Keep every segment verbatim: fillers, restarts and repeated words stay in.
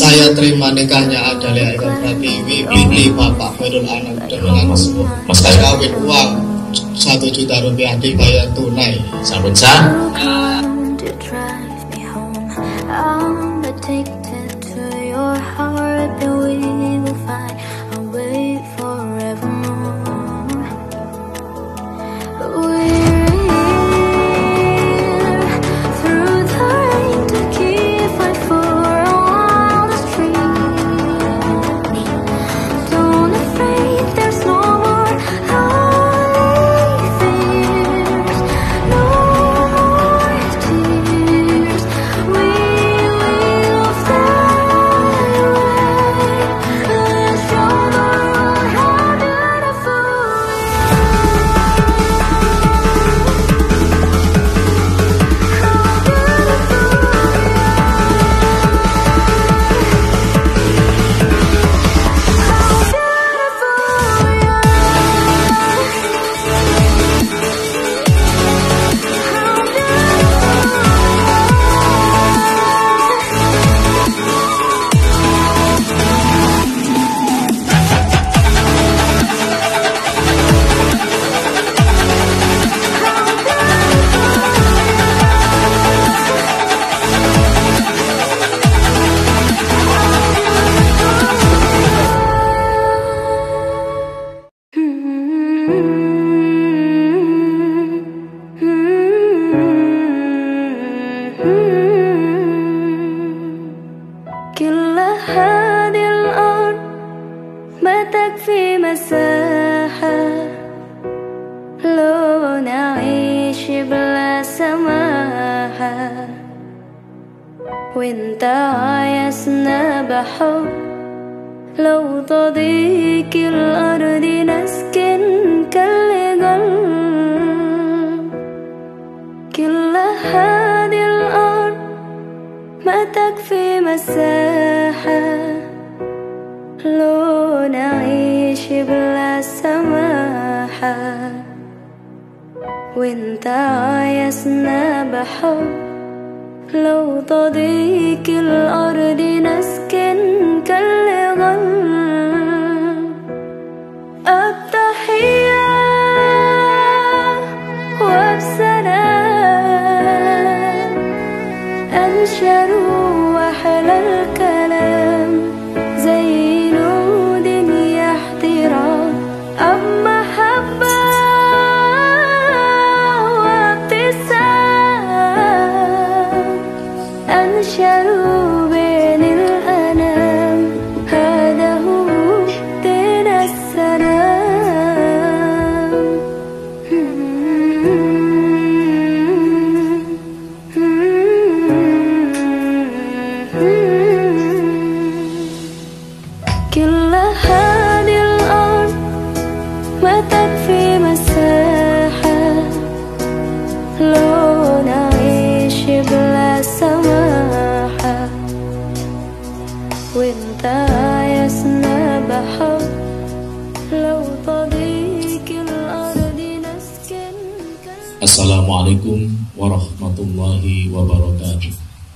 saya terima nikahnya Adalia Eka Pratiwi binti Bapak Khairul Anam dengan mas kawin uang satu juta rupiah dibayar tunai. Sampun sah. وانت عايزنا بحب لو تضيق الأرض نسكن كالجل كل هذه الأرض ما تكفي مساحة لو نعيش بلا سماحة وانت عايزنا بحب لو تضيق الأرض نسكن كالغل التحية وبسلام أنشروا أحلى الكلام زي نود احترام أب محبة أنشروا بين الأنام هذا هو دين السلام كل هذه الأرض ما تكفي مساحة لو نعيش بلا سماحة وانت عايزنا بحب لو تضيق الأرض نسكن. Assalamualaikum warahmatullahi wabarakatuh.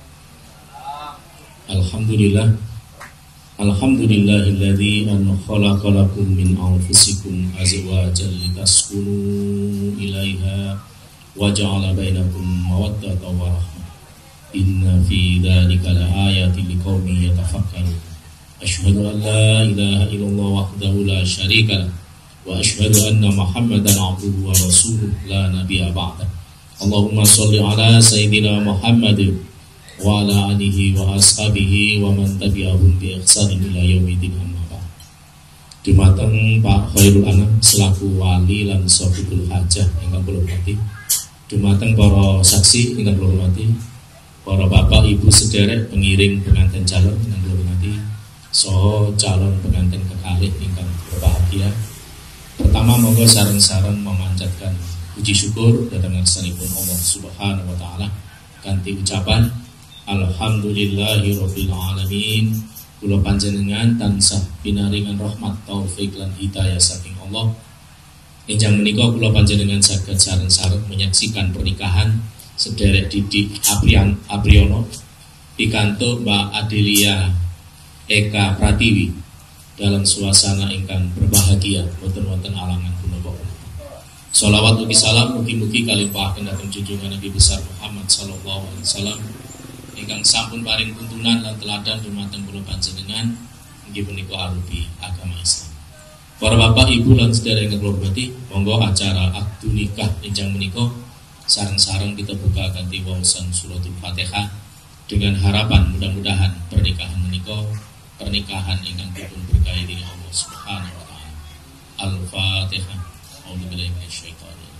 Alhamdulillah Alhamdulillahilladzi an khalaqalakum min anfusikum azwajan litaskunu ilaiha wa ja'ala bainakum mawaddatan wa rahmah. Inna fi dzalika laayatin liqaumin yatafakkarun. Asyhadu an la ilaha illallah wahdahu la syarika lah wa asyhadu anna Muhammadan abduhu wa rasuluh la nabiyya ba'dah. Allahumma shalli ala sayyidina Muhammadin wa ala alihi wa ashabihi wa man tabi'ahum bi ihsanin ila yaumil amma ba'd. Dumateng Pak Khairul Anam selaku wali lan sahibul hajah ingkang kula hormati. Dumateng para saksi ingkang kula hormati, para bapak ibu sederek pengiring pengantin calon ingkang kula hormati, saha calon pengantin kekalih ingkang berbahagia. Pertama monggo sareng-sareng memanjatkan puji syukur dhateng ngarsanipun Allah Subhanahu wa taala kanthi ucapan alhamdulillahirabbil alamin. Kula panjenengan tansah pinaringan rahmat taufik lan hidayah saking Allah. Enjang menika kula panjenengan saged sareng-sareng menyaksikan pernikahan sederek Didik Aprian Apriyono pikantuk Mbak Adelia Eka Pratiwi dalam suasana ingkang berbahagia wonten-wonten alangan punapa. Sholawat ugi salam mugi-mugi kalimpahaken dhateng junjungan Nabi besar Muhammad sallallahu alaihi wasallam ingkang sampun paring tuntunan lan teladan dumateng kula panjenengan inggih punika arupi agama Islam. Para bapak, ibu lan sedherek ingkang kula hormati, monggo acara akdu nikah enjang menika sareng-sareng kita buka kanthi waosan suratul Fatihah dengan harapan mudah-mudahan pernikahan menika pernikahan ingkang dipun berkahi dening Allah Subhanahu wa taala. Al-Fatihah. A'udzubillahi minasyaitonir rajim.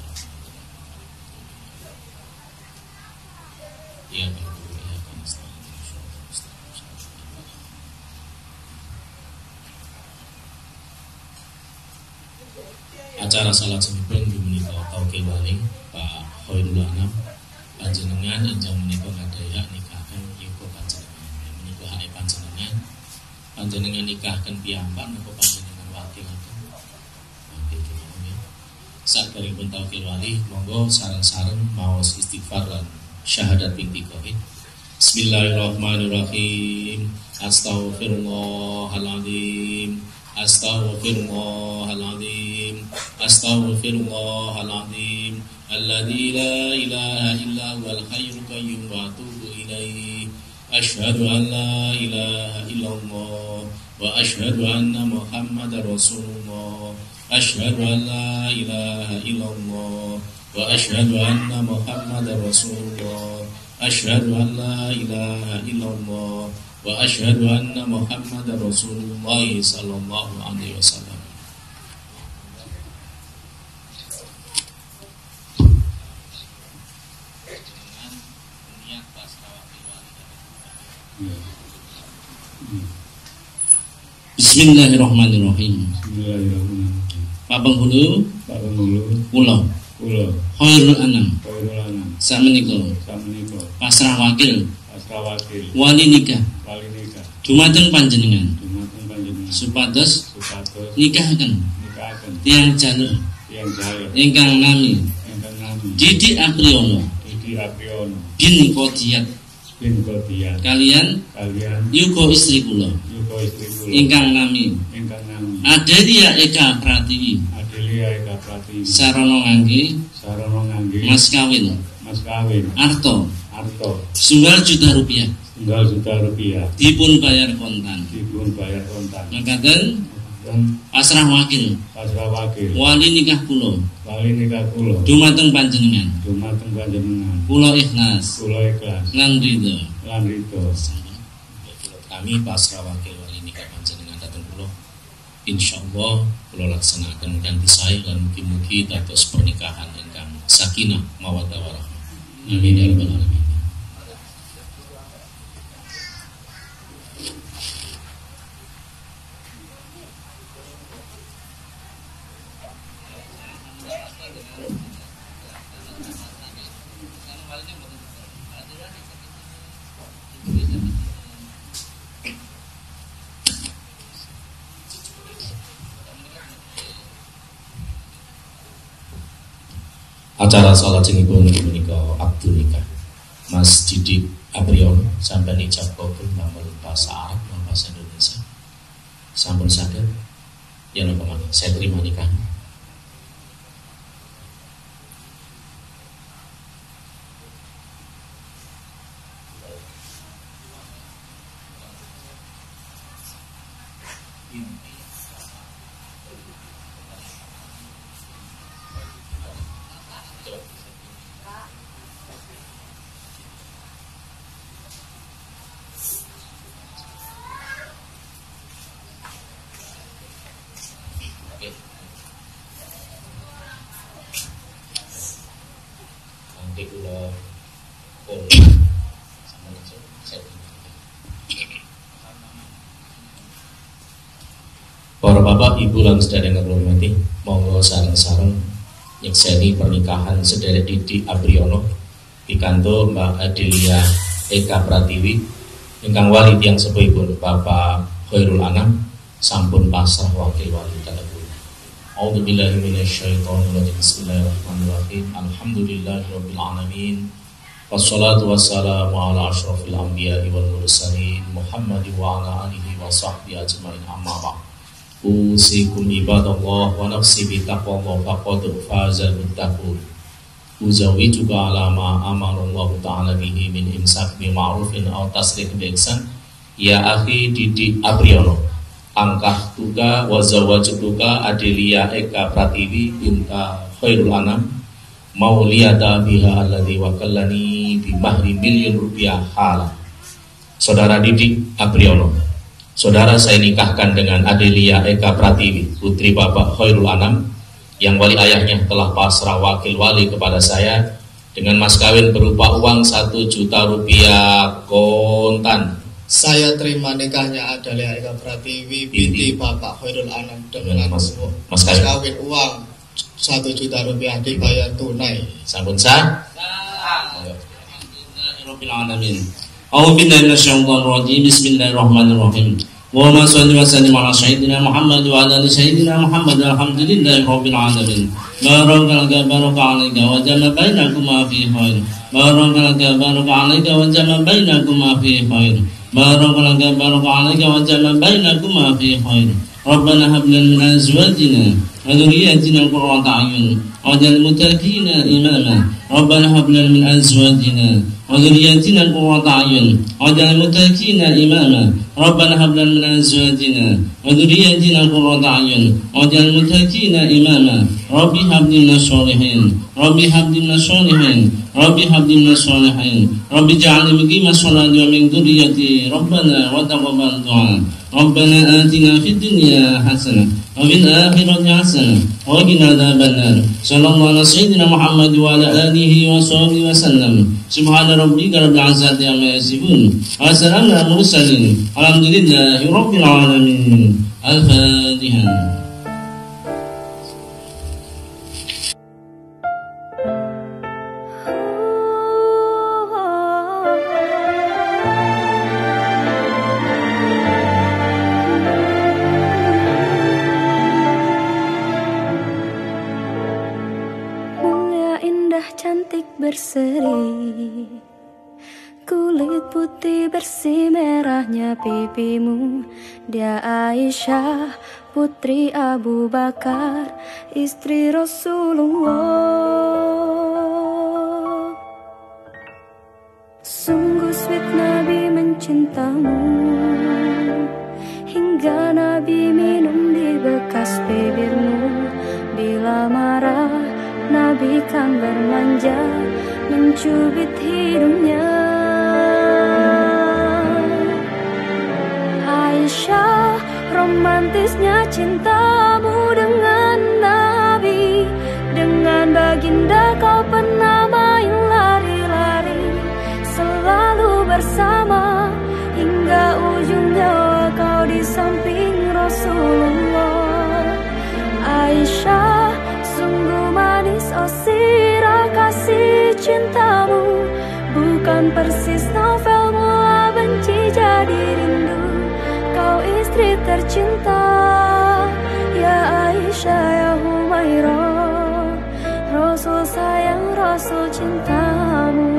Bismillahirrahmanirrahim. Ya acara salat semipun menika tauqil wali Pak Khairul Anam panjenengan enjang menika ngadaya nikahaken yuga panjenengan menika hak panjenengan panjenengan nikahken piyambak napa panjenengan wakilaken saderengipun tauqil wali monggo sareng-sareng maos istighfar lan syahadat binti tauhid. Bismillahirrahmanirrahim. Astaghfirullahaladzim. Astaghfirullahaladzim. Astaghfirullahaladzim. Alladzi la ilaha illa huwal hayyul qayyum wa atubu ilaihi. Asyhadu an la ilaha illallah wa asyhadu anna Muhammadar Rasulullah. Asyhadu an la ilaha illallah wa asyhadu anna Muhammadar Rasulullah. Asyhadu an la ilaha illallah wa asyhadu anna Muhammadar Rasulullah sallallahu alaihi wasallam. Bismillahirrahmanirrahim. Bismillahirrahmanirrahim. Pak Penghulu, Pak Penghulu, kula, kula, Khairul Anam, Khairul Anam, sakmenika sakmenika pasrah wakil pasrah wakil wali nikah wali nikah dumateng panjenengan dumateng panjenengan supados supados nikahaken nikahaken tiyang jalur tiyang jalur ingkang nami ingkang nami Didi Apriyono Didi Apriyono bin Qodiyat bin Qodiyat kalian kalian yuga istri kula yuga istri kula ingkang nami ingkang nami Adelia Eka Pratiwi Adelia Eka Pratiwi sarana ngangge sarana ngangge mas kawin mas kawin arto arto sunggal juta rupiah tunggal juta rupiah dipun bayar kontan dipun bayar kontan makaten dan pasrah wakil pasrah wakil wali nikah kula wali nikah kula dumateng panjenengan dumateng panjenengan kula ikhlas kula ikhlas lan ridho lan ridho. Kami pasrah wakil wali nikah panjenengan dateng kula insyaallah kula laksanaken kanthi sae lan mugi-mugi dados pernikahan ingkang sakinah mawaddah warahmah. Amin ya rabbal alamin. Acara salat jenipun menika akdu nikah Mas Didi Apriyono sampai ijab kabul namung bahasa Arab lan bahasa Indonesia. Sampun saged yen apa mangke saya terima nikah. Nanti kula pun sama langsung saya para bapak, ibu lan sedherek ingkang hormati, monggo sareng-sareng nyekseni pernikahan sedherek Didi Apriyono pikantuk Mbak Adelia Eka Pratiwi ingkang wali tiyang sepuhipun Bapak Khairul Anam sampun pasrah wakil wali kala kula. A'udzubillahi minasyaitonir rajim. Bismillahirrahmanirrahim. Alhamdulillahirabbil alamin. Wassalatu wassalamu ala ashrafil anbiya'i wal mursalin Muhammadin wa ala alihi wa sahbihi ajma'in amma ba'd. Usikum ibadallah wa nafsi bi taqwallah faqad fazal muttaqun. Uzawijuka ala ma amarallahu ta'ala bihi min imsak bi ma'rufin aw tasrih bi ihsan. Ya akhi Didi Apriyono, angkah tuka wa zawajtuka Adelia Eka Pratiwi binta Khairul Anam mauliyata biha alladhi wakallani bi mahri miliun rupiah hala. Saudara Didi Apriyono, saudara saya nikahkan dengan Adelia Eka Pratiwi, putri Bapak Khairul Anam, yang wali ayahnya telah pasrah wakil wali kepada saya dengan mas kawin berupa uang satu juta rupiah kontan. Saya terima nikahnya Adelia Eka Pratiwi binti Bapak Khairul Anam dengan mas, mas kawin uang satu juta rupiah dibayar tunai. Sampun sah? Alhamdulillahirobbilalamin. A'udzubillahi minasyaitonir rajim. Bismillahirrahmanirrahim. Wa ma salli wa sallim ala sayyidina Muhammad wa ala ali sayyidina Muhammad. Alhamdulillahirabbil alamin. Barakallahu baraka alayka wa jama bainakuma fi khair. Barakallahu baraka alayka wa jama bainakuma fi khair. Barakallahu baraka alayka wa jama bainakuma fi khair. Rabbana hab lana min azwajina wa dhurriyyatina qurrata a'yun waj'alna muttaqina imama. Rabbana hab lana min azwajina wa dhurriyyatina qurrata a'yun waj'alna muttaqina imama. Rabbana hab lana min azwajina wa dhurriyyatina qurrata a'yun waj'alna muttaqina imama. Rabbi hab lana sholihin. Rabbi hab lana sholihin. Rabbi hab lana sholihin. Rabbi ij'alni muqimas sholati wa min dhurriyyati. Rabbana wa taqabbal du'a. Rabbana atina fid dunya hasanah wa fil akhirati hasanah wa qina adzabannar. Sallallahu ala sayyidina Muhammad wa ala alihi wa sahbihi wa sallam. Subhana rabbika rabbil izzati amma yasifun wa salamun alal mursalin. Alhamdulillahi rabbil alamin. Al-Fatihah. Berseri, kulit putih bersih merahnya pipimu. Dia Aisyah putri Abu Bakar, istri Rasulullah. Sungguh sweet Nabi mencintamu, hingga Nabi minum di bekas bibirmu. Bila marah Nabi kan bermanja, mencubit hidungnya. Aisyah, romantisnya cintamu dengan Nabi. Dengan baginda kau pernah main lari-lari, selalu bersama, hingga ujung nyawa kau di samping Rasulullah. Aisyah, sungguh manis oh sirah kasih cintamu. Bukan persis novel mula benci jadi rindu. Kau istri tercinta, ya Aisyah ya Humairah. Rasul sayang, Rasul cintamu.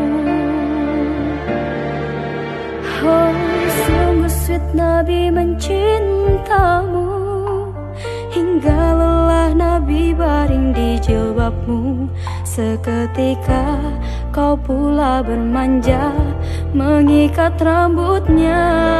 Oh sungguh sweet Nabi mencintamu, hingga lelah Nabi baring di jilbabmu. Seketika kau pula bermanja, mengikat rambutnya.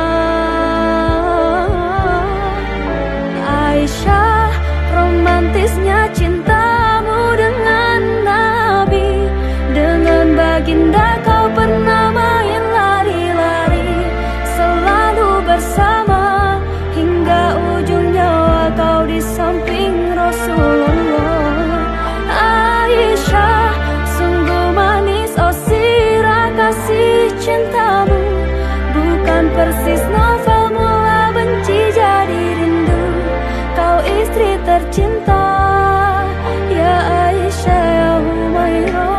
Aisyah, romantisnya cintamu dengan Nabi. Dengan baginda kau pernah main lari-lari, selalu bersama, hingga ujung nyawa kau di samping Rasulullah. Aisyah, sungguh manis oh sirah kasih cintamu. Bukan persis novel mula benci jadi rindu. Kau istri tercinta, ya Aisyah ya Humairah.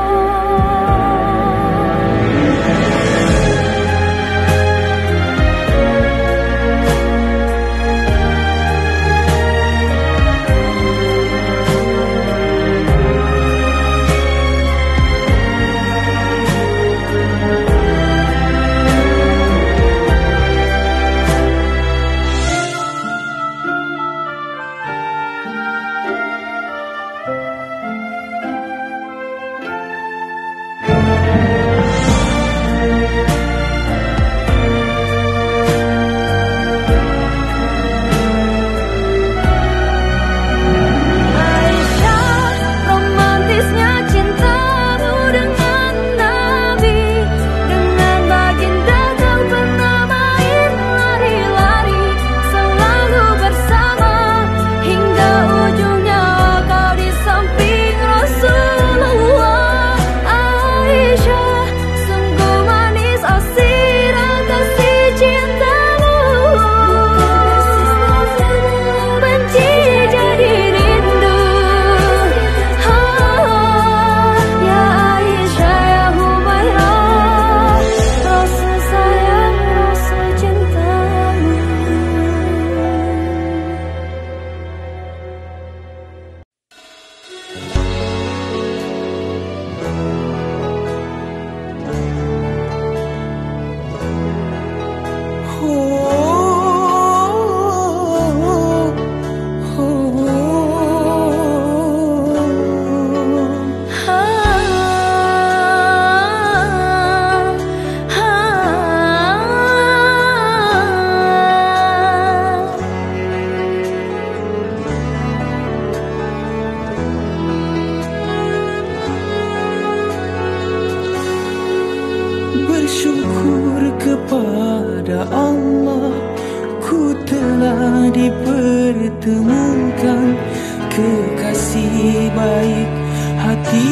kepada Allah, ku telah dipertemukan kekasih baik hati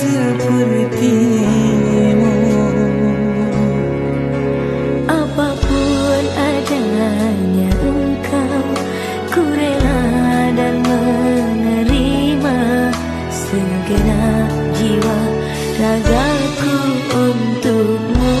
sepertimu. Apapun adanya engkau, ku rela dan menerima segenap jiwa ragaku untukmu.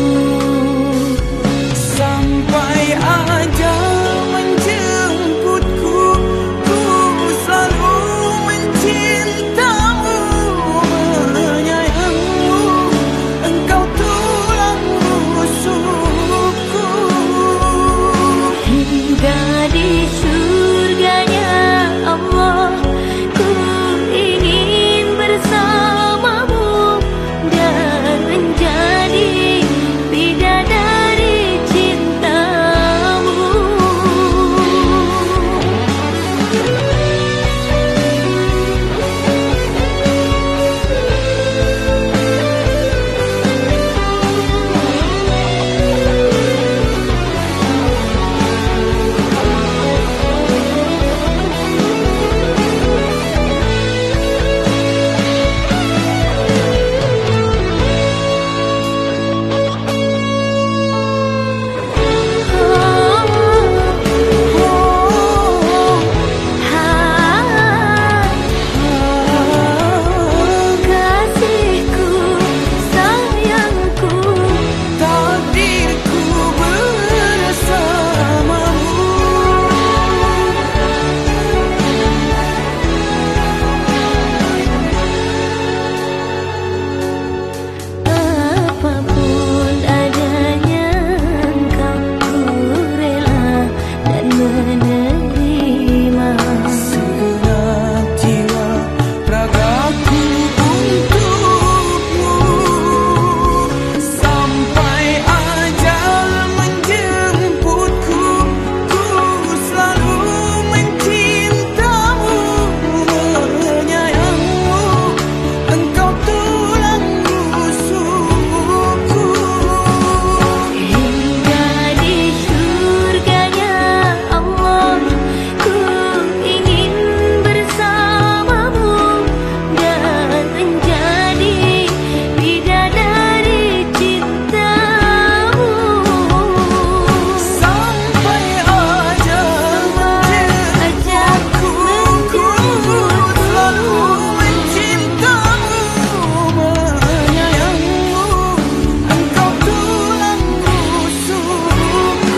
Sampai ajal menjemputku, ku selalu mencintamu, menyayangmu, engkau tulang rusukku. Hingga di surganya Allah, ku ingin bersamamu dan menjadi bidadari cintamu. Kasihku, sayangku, Takdirku bersamamu. apapun adanya engkau, ku rela dan menerima. Segenap jiwa ragaku untukmu. Sampai ajal menjemputku, ku selalu mencintamu, menyayangmu, engkau tulang rusukku. Hingga di surganya Allah, ku ingin bersamamu dan menjadi bidadari cintamu. Sampai ajal menjemputku, ku selalu mencintamu, menyayangmu, engkau tulang rusukku.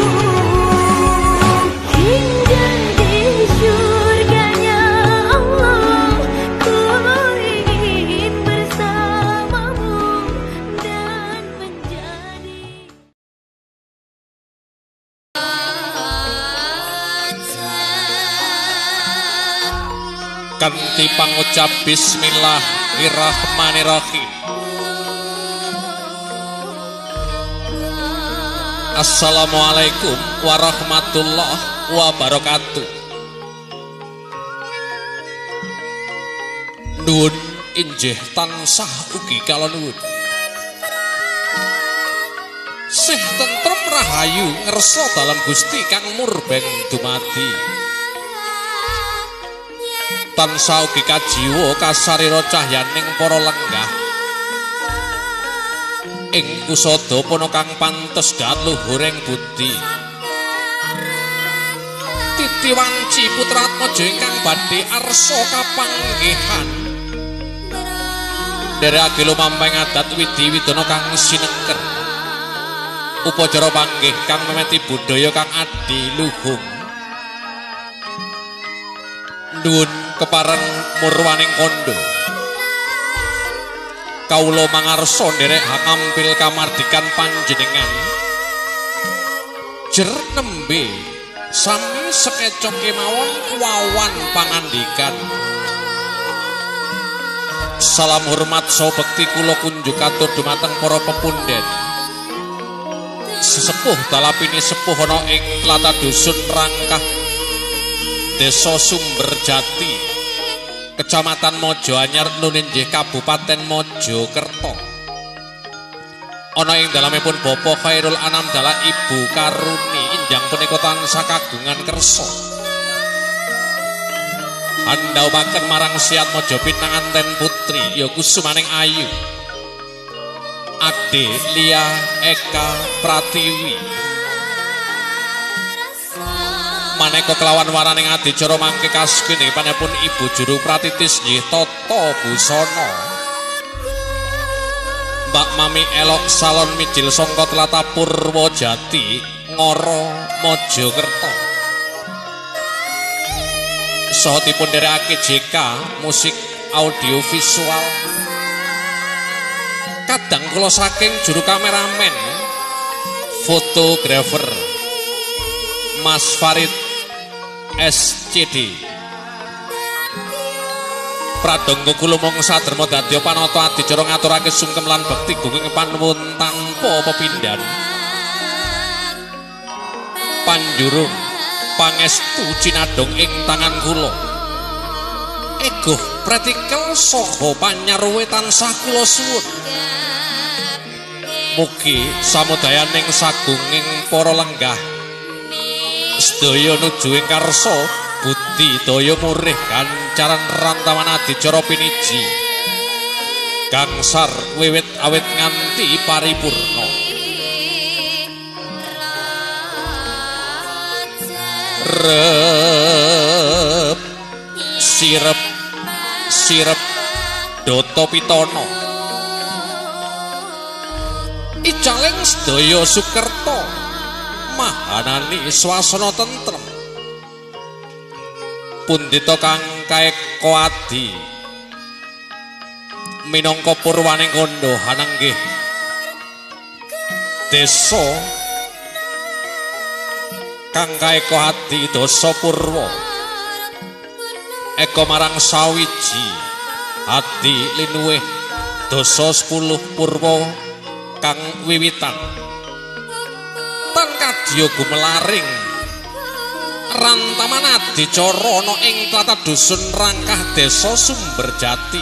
Hingga di surganya Allah, ku ingin bersamamu dan menjadi. Kanthi pangucap bismillahirrahmanirrahim. Assalamualaikum warahmatullahi wabarakatuh. Nuwun injih tansah ugi kala nuwun. Sih tentrem rahayu ngersa dalam Gusti kang murbeng dumadi. Tansah ugi kajiwa kasarira cahyaning para lenggah. Ing usada puna kang pantes dahat luhuring budi. Titi wanci putratmaja ingkang badhe arsa kapanggihan. Derek lumamping adat widi widana kang sinengker. Upacara panggih kang memeti budaya kang adi luhung. Nuwun kepareng murwaning kandha. Kawula mangarsa nderek ngampil kamardikan panjenengan. Jer nembe sami sekeca kemawon wawan pangandikan. Salam hormat saha bekti kula kunjuk atur dumateng para pepundhen. Sesepuh dalapini sepuh ana ing tlatah dusun Rangkah, Desa Sumberjati, Kecamatan Mojo Anyar Nuninjih Kabupaten Mojokerto. ana ing dalamipun Bapa Khairul Anam dalah Ibu Karuni injang punika tansah kagungan kersa andhaupaken marang Siat Maja pinanganten putri ya kusumaning ayu Ade Lia Eka Pratiwi maneka kelawan waraning adicara mangke kasugen panipun Ibu Juru Pratitis nggih Tata Busana Mbak Mami Elok Salon Mijil sangka Tlatah Purwojati Ngara Mojokerto saha dipun dherekake J K musik audio visual kadang kula saking juru kameramen fotografer Mas Farid S C D Pradangga kula mung saderma dadi panata adicara ngaturake sungkem lan bekti gunging panuwun tanpa pepindhan panjurung pangestu cinadong ing tangan kula egoh pratikel saha panyarwe tansah kula suwun mugi samudayaning sagunging para lenggah sedaya nuju ing karsa budi daya murih kancaran rantawan adicara piniji gangsar wiwit awit nganti paripurna rep sirep sirep Dota Pitana icaling sedaya Sukerto mahanani swasana tentrem pundhita kang kaeka adi minangka purwaning kandha hanenggih desa kang kaeka adi Dasa Purwa eka marang sawiji adi linuwih Dasa sepuluh Purwa kang wiwitan tan kadya gumelaring rantaman adicara ana ing tlatah dusun Rangkah Desa Sumberjati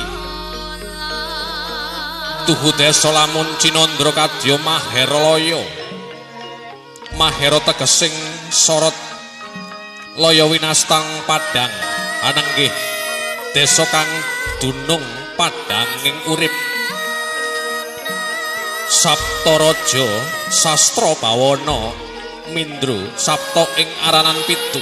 tuhu desa lamun Cinandra kadya Maherlaya Mahera tegesing sorot laya winastang Padang anenggih desa kang dunung padanging urip Saptaraja Sastra Bawana Mindro Sapta ing aranan pitu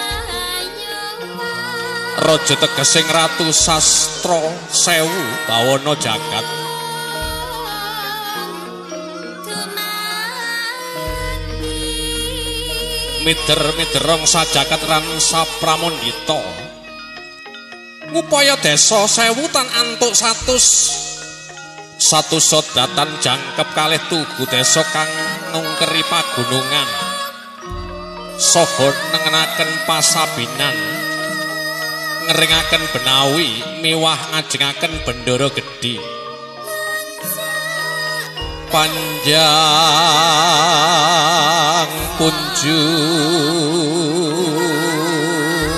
Raja tegesing Ratu Sastra Sewu Bawana Jagat mider-miderong sajagat ran sapramondita ngupaya desa sewu tan antuk satus satu sodatan jangkep kalih tugu desa kang ngungkeri pagunungan saha nengenaken pasabinan ngeringaken benawi miwah ngajengaken bendara gedhe panjang kunjung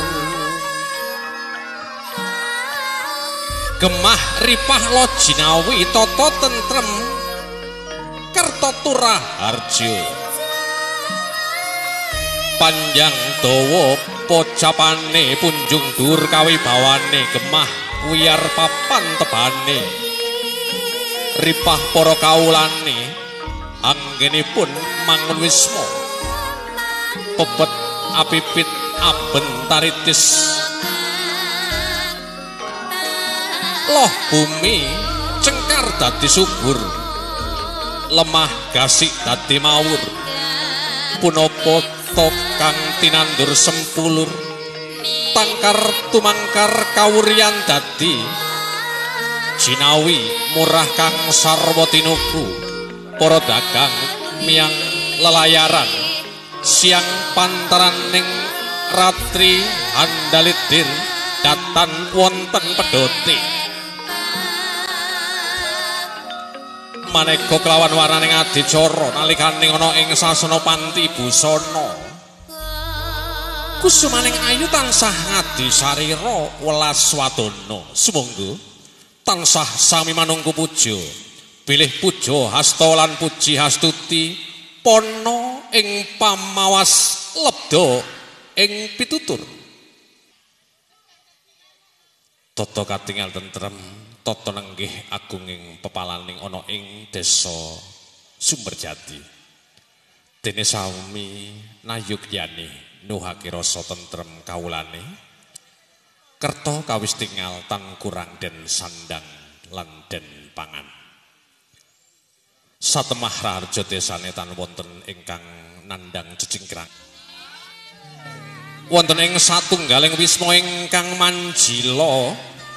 gemah ripah lojinawi tata tentrem kerta turah harjo panjang dawa pocapane punjung dur kawibawane gemah wiyar papan tebane ripah para kawulane anggenipun mangun wisma pepet apipit abentaritis loh bumi cengkar dadi subur lemah gasik dadi mawur punapa kang tinandur sempulur tangkar tumangkar kawurian dadi jinawi murah kang sarwa tinuku para dagang miang lelayaran siang pantaraning ratri handalidir datan wonten pedote maneka kelawan waraning adicara nalikaning ana ing sasana panti busana kusumaning ayu tansah ngadi sarira welas wadana sumangga tansah sami manungku puja bilih puja hasta lan puji hastuti pono ing pamawas lebda ing pitutur. Tata katingal tentrem, tata nenggih agung ing pepalaning ana ing desa Sumberjati. Dene sami nayugyani nuhake rasa tentrem kawulane. Kerta kawis tingal tan kurang den sandang lan den pangan. Satemah raharja desane tan wonten ingkang nandang cecingkrang. Wonten ing satunggaling wisma ingkang manjila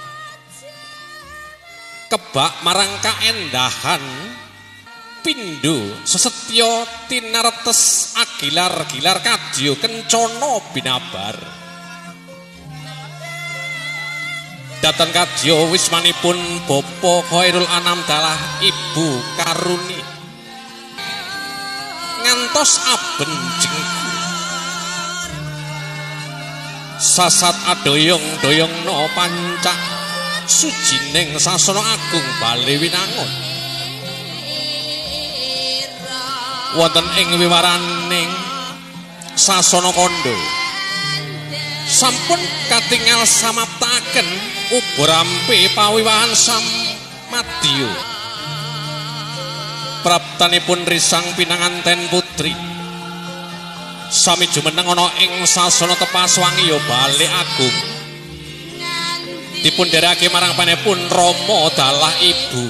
kebak marang kaendahan pindho sesetya tinartes agilar-gilar kadya kencana binabar. Dhateng kadya wismanipun Bapa Khairul Anam dalah Ibu Karuni ngantos aben jengku sasat adoyong-doyongna pancak sujining sasana agung Bale Winangun. Wonten ing wiwaraning sasana kandha sampun katingal samaptaken uburampe pawiwahan samadya. Praptanipun risang pinanganten putri sami jumeneng ana ing sasana Tepaswangi ya Bale Agung dipun dhereke marang panipun Rama dalah Ibu.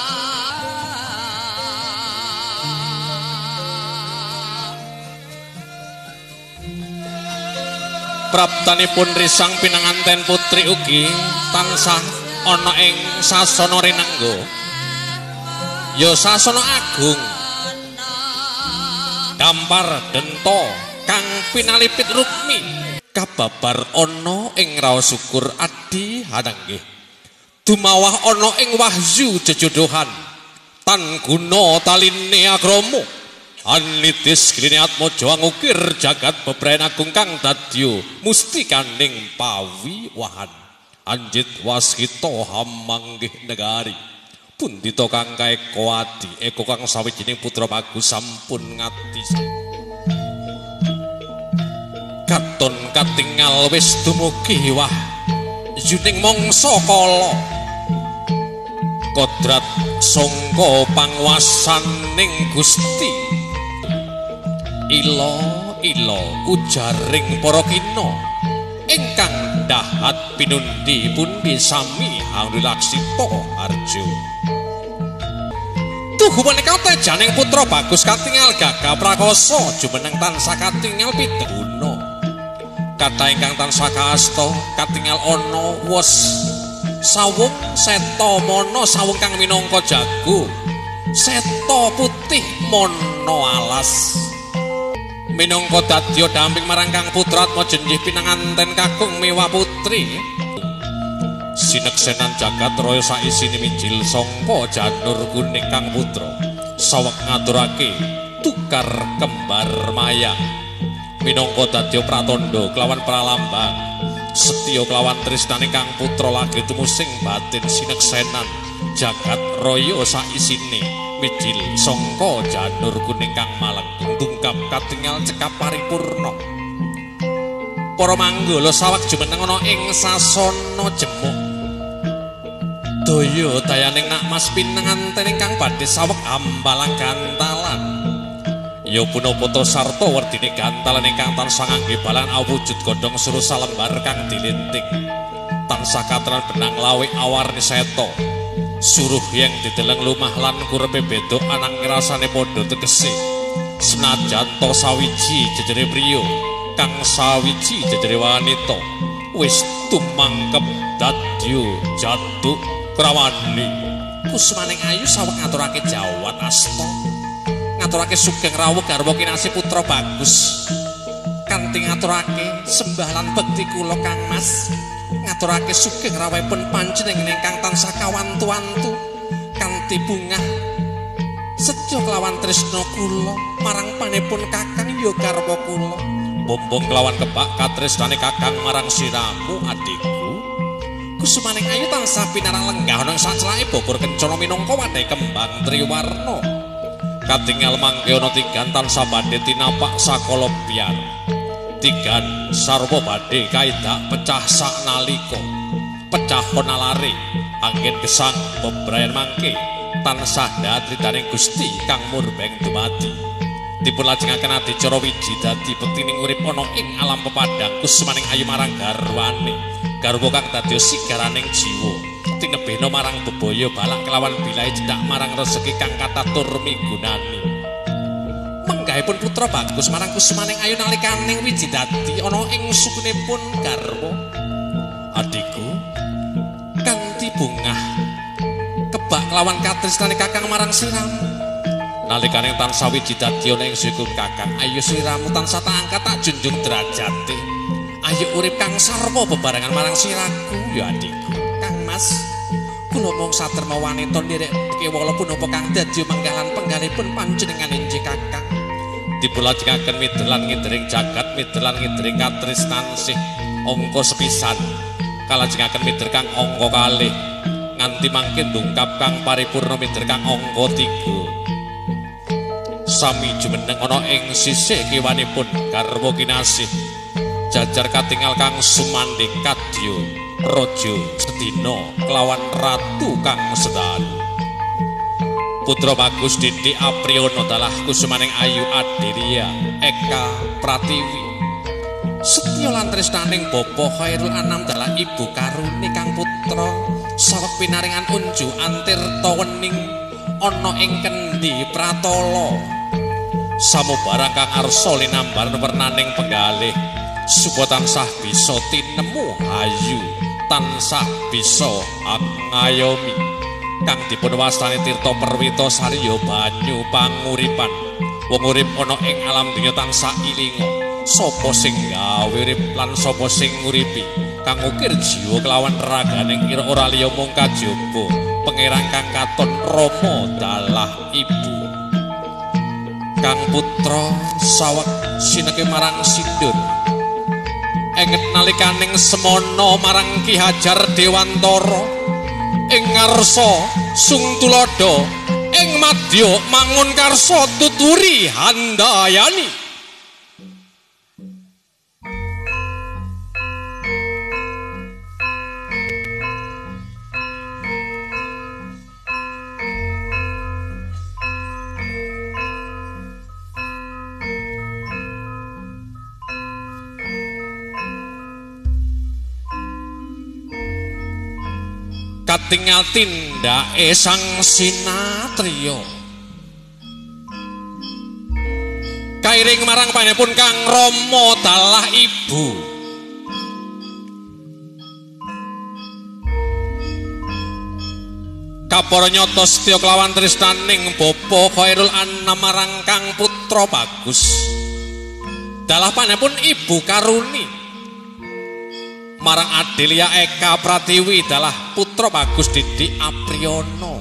Praptanipun risang pinanganten putri ugi tansah ana ing sasana Rinengga ya sasana agung Dampar Dento kang pinalipit rukmi kababar ana ing raos syukur adi hananggih dumawah ana ing wahyu jejodohan tan guna taline agrama anitis klini atmaja ngukir jagat bebrayan agung kang dadya mustikaning pawiwahan anjit waskita hamanggih negari pundita kang kaeka adi eko kang sawijining putra bagus sampun ngati katon katingal wis dumugi wah yuning mangsa kala kodrat sangka panguwasaning Gusti ila ila ujaring para kina ingkang dahat pinundi pundi sami angrilaksita harjo tuhu menika tejaning putra bagus katingal gagah prakoso jumeneng tansah katingal pituna kata ingkang tansah kasta katingal ana wos sawung seta mana sawung kang minangka jago seta putih mana alas minangka dadya damping marang kang putra atmaja nggih pinanganten kakung miwa putri sineksenan jagat raya saisine mijil sangka janur kuning kang putra saweg ngaturake tukar kembar mayang minangka dadya pratandha kelawan pralambang setya kelawan tresnane kang putra lagi tumusing batin sineksenan jagat raya saisine mijil sangka janur kuning kang malengkung tungkap katingal cekap paripurna para manggala saweg jumeneng ana ing sasana jemuk daya dayaning nak mas pinanganten ingkang badhe saweg ambalang gantalan ya punapa sarta werdine gantalan ingkang tansah ngangge balan awujud godhong suruh salembar kang dilinting tansah katran benang lawe awarni seta suruh yang dideleng lumah lan kurepe beda anang ngrasane padha tegese senajan to sawiji jejere priya kang sawiji jejere wanita wis tumangkep dadya jatuh krawani kusmaning ayu saweg ngaturake jawat asta ngaturake sugeng rawuh garwa kinasih putra bagus kanthi ngaturake sembah lan bekti kula Kang Mas ngaturake sugeng rawuhipun panjenengan ingkang tansah kawantu-wantu kanthi bungah setya kelawan tresna kula marang panipun Kakang ya garwa kula bombong kelawan kebak katresnane Kakang marang siramu adikku Kusumaning ayu tansah pinarang lenggah nang sacelake bogor kencana minangka wadai kembang triwarna. Katingal mangke ana tigan tansah badhe tinapak sakala biar. Tigan sarwa badhe kaidak pecah saknalika. Pecah ana lare angin gesang bebrayan mangke tansah datritaning Gusti kang murbeng dumadi. Dipun lajengaken adicara wiji dadi petining urip ana ing alam pepadang kusumaning ayu marang garwane. Garwa kang dadi sigaraning jiwa tinebena marang bebaya balang kelawan bilahe cedak marang rezeki kang katatur migunani. Menggahipun putra bagus marang kusumaning ayu nalikaning wiji dadi ana ing sukunipun garwa. Adikku kanthi bungah kebak kelawan katresnane kakang marang sliramu. Nalikaning tansah wiji dadi ana ing suku kakang ayu sliramu tansah tak angkat tak junjung derajate. Ayo urip kang sarwa bebarengan marang siraku ya adikku. Kang Mas, kula mung saderma wanita nderek kewala punapa kang dadi manggalan penggalipun panjenengan injih kakang. Dipun lajengaken midelan ngidering jagat midelan ngidering katresnansih angka sepisan. Kalajengaken mider kang angka kalih nganti mangke ndungkap kang paripurna mider kang angka tiga. Sami jumeneng ana ing sisih kiwanipun garwa kinasih. Jajar katingal kang sumandhing kadya raja sedina kelawan ratu kang sedalu. Putra bagus Didik Apriyono dalah kusumaning ayu Adiria Eka Pratiwi. Setya lan tresnaning Bapa Khairul Anam dalah ibu karuni kang putra saweg pinaringan unju antirta wening ana ing kendi pratala. Samubarang kang arsa linambar wernaning penggalih. Supaya tansah bisa tinemu ayu tansah bisa ngayomi kang dipun wastani tirta perwita sariya banyu panguripan. Wong urip ana ing alam dunya tansah ilinga sapa sing gawe urip lan sapa sing nguripi kang ukir jiwa kelawan raganing ira ora liya mung kajaba pangeran kang katon Rama dalah ibu kang putra saweg sineke marang sindur. Enget nalikaning semono marang Ki Hajar Dewantara ing ngarsa Sung Tuladha ing madya mangun karsa tuturi handayani. Katingal tindake sang sinatriya kairing marang panjenenganipun kang Rama dalah ibu. Kapara nyata setya kelawan tresnaning Bapa Khairul Anam marang kang putra bagus dalah panjenenganipun ibu karuni marang Adelia Eka Pratiwi dalah putra bagus Didik Apriyono.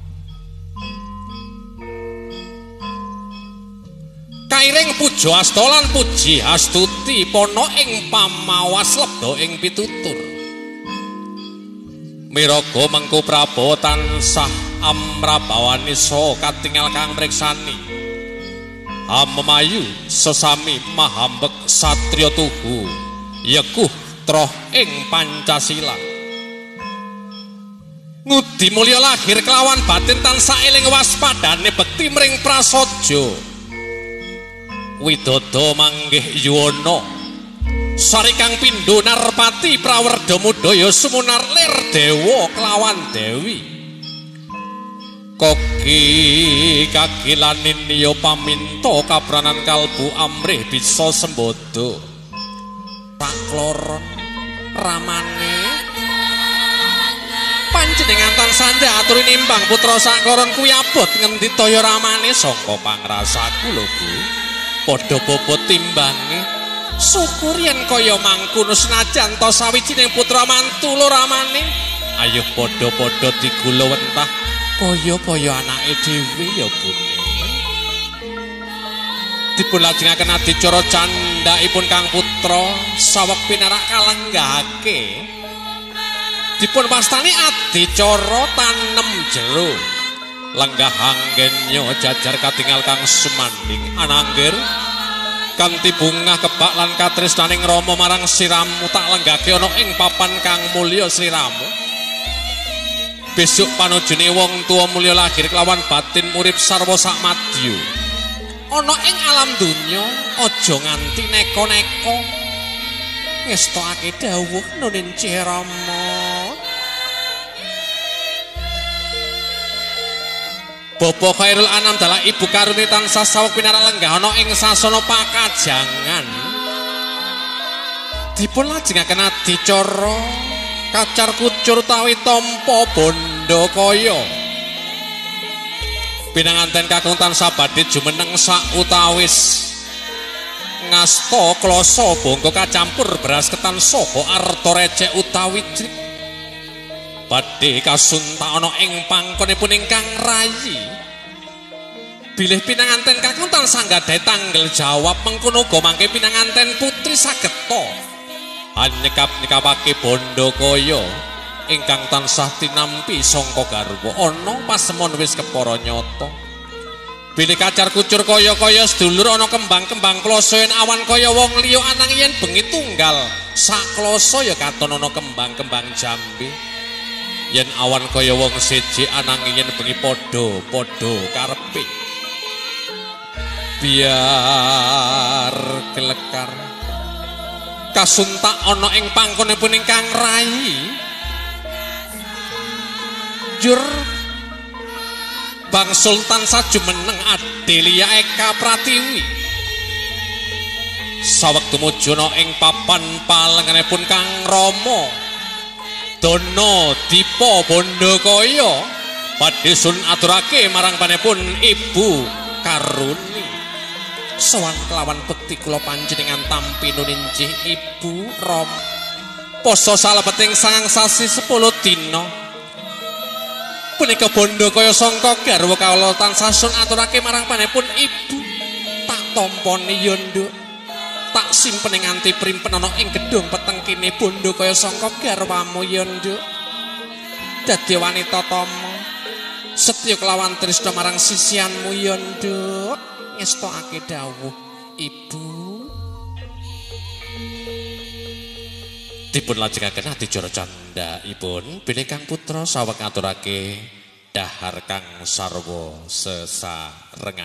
Kairing puja asta lan puji astuti pono ing pamawas lebda ing pitutur. Miraga mengko Prabawa tansah amrabawani so katingal kang mriksani. Hamemayu sesami mahambek satriya tuhu yekuh troh ing Pancasila. Ngudi mulya lahir kelawan batin tansah eling waspadane bekti mring prasaja. Widodha manggih yuwana sari kang pindho Narpati prawerda mudaya sumunar lir dewa kelawan dewi. Koki kagilanin ya paminta kabranan kalbu amrih bisa sembodo. Pakloron ramane panjenengan tansah aturi nimbang putra sakloron kuwi abot ngendi toya ramane saka pangrasaku lho Bu. Padha bobot timbange syukur yen kaya mangkono senajan to sawijining putra mantu lho ramane. Ayo padha-padha digula wentah kaya-kaya anake dhewe ya Bune. Dipun lajengaken adicara candhaipun kang putra saweg pinarak kalenggahake dipun pastani adicara tanem jero lenggah anggennya jajar katingal kang sumanding ananggir kanthi bungah kebak lan katresnaning Rama marang sliramu tak lenggahke ana ing papan kang mulya sliramu besok panujune wong tuwa mulya lahir kelawan batin urip sarwa sakmadya ana ing alam donya aja nganti neko-neko ngestokake dawuh Nunin Cih Rama. Bapa Khairul Anam dalah ibu karuni tansah saweg pinara lenggah ana ing sasana pakajangan. Dipun lajengaken adicara kacar kucur utawi tampa bondo kaya. Pinanganten kakung tansah badhe jumeneng sak utawis ngasta klasa bangka kacampur beras ketan saha arta recek utawi jrik. Badhe kasunta ana ing pangkonipun ingkang rayi. Bilih pinanganten kakung tansah nggadhahi tanggel jawab mengkono uga mangke pinanganten putri sageta anyekap-nyekapake bondo kaya ingkang tansah tinampi sangka garwa ana pasemon wis kepara nyata. Bilih kacar kucur kaya-kaya sedulur ana kembang-kembang klasa yen awan kaya wong liya anang yen bengi tunggal sak klasa ya katon ana kembang-kembang jambe. Yen awan kaya wong siji ananging yen bengi padha-padha karepe biar kelekar kasuntak ana ing pangkonipun ingkang rayi jur Bang Sultan sajumeneng Adelia Eka Pratiwi saweg tumuju ana ing papan palenganipun Kang Rama Dono Dipa Bondokaya badhe sun aturake marang panipun Ibu Karuni sowan kelawan bekti kula panjenengan tampi Nunin Cih Ibu Rom poso salebeting sangang sasi sepuluh dina punika Bondokaya sangka garwa kawula tansah sun aturake marang panipun Ibu tak tampani ya nduk tak simpen nganti primpen ana ing gedung petengkine Bondokaya sangka garwamu ya nduk dadi wanita tama setya kelawan tresna marang sisianmu ya nduk ngestokake dawuh Ibu. Dipun lajengaken adicara candhaipun bilih Kang Putra saweg ngaturake dahar kang sarwa sesarengan.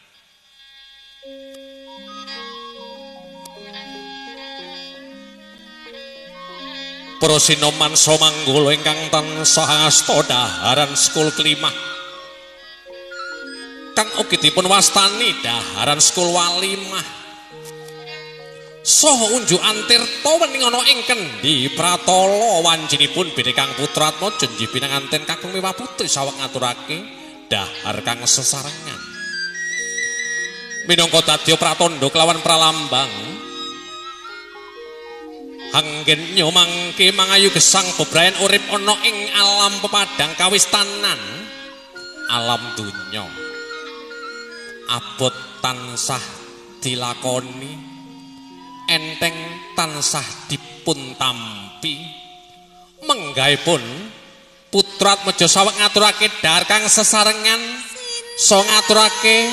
Para sinoman samanggala ingkang tansah asta daharan sekul kelimah kang ugi dipun wastani daharan sekul walimah saha unjukan tirta wening ana ing kendi pratala wancinipun bilih Kang Putratmaja nggih pinanganten kakung miwah putri saweg ngaturake dahar kang sesarengan minangka dadya pratandha kelawan pralambang anggen nyomangke mangayu gesang bebrayan urip ana ing alam pepadang kawistanan alam donya abot tansah dilakoni enteng tansah dipun tampi menggaipun Putratmaja saweg ngaturake dahar kang sesarengan so ngaturake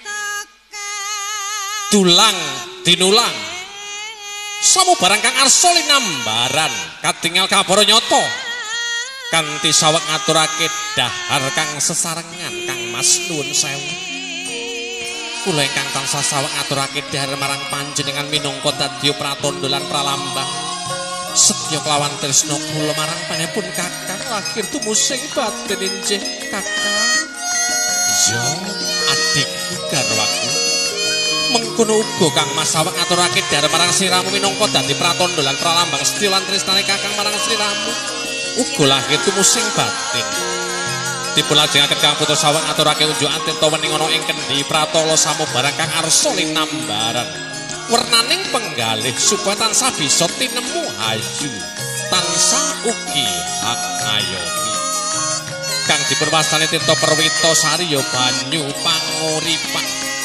dulang dinulang samu barang kang arsa linambaran katingal kabara nyata kanthi saweg ngaturake dahar kang sesarengan Kang Mas nuwun sewu kula ingkang tansah saweg ngaturake dahar marang panjenengan minangka dadya pratandha lan pralambang setya kelawan tresna kula marang panipun Kakang lahir tumusing batin injih Kakang ya adikku garwaku mengkono uga Kang Mas saweg ngaturake dahar marang sliramu minangka dadi pratandha lan pralambang setya lan tresnane Kakang marang sliramu uga lahir tumusing batin. Dipun lajengaken Kang Putra saweg ngaturake unjukan tirta wening ana ing kendi pratala samu barang kang arsa linambaran wernaning penggalih supaya tansah bisa tinemu hayu tansah ugi hakayomi kang dipun wastani tirta perwita sari ya banyu panguripan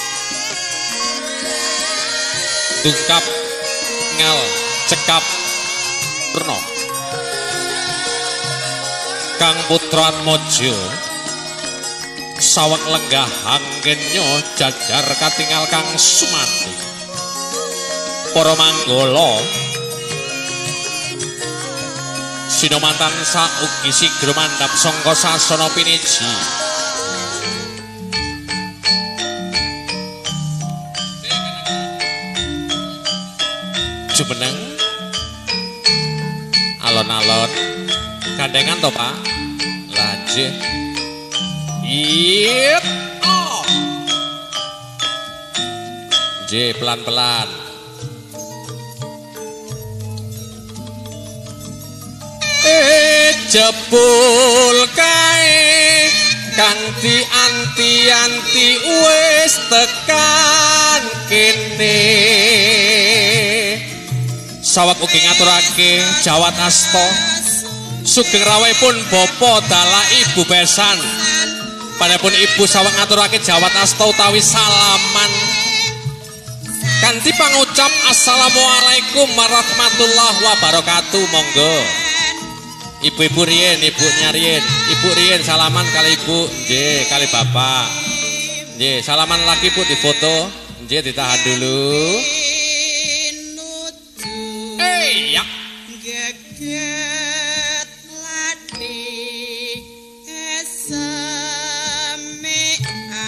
dungkap ngal cekap perno Kakang Putra Atmaja saweg lenggah anggennya jajar katingal Kang Sumanti. Para manggala sinomantan saugi sigra mandhap sangka sasana piniji. Jumeneng alon-alon gandengan to Pak lanjut it oh J pelan-pelan eh jebul kae kang dianti-anti wis tekan kene saweg ugi ngaturake jawat asta sugeng rawuhipun bapa dalah ibu besan panepun ibu saweg ngaturake jawat asta utawi salaman kanthi pangucap assalamualaikum warahmatullahi wabarakatuh. Monggo ibu-ibu riyen, ibu nyariyen, ibu riyen salaman kali ibu nggih kali bapak nggih salaman lagi Bu difoto nggih ditahan dulu. Eh ya Geget lati esame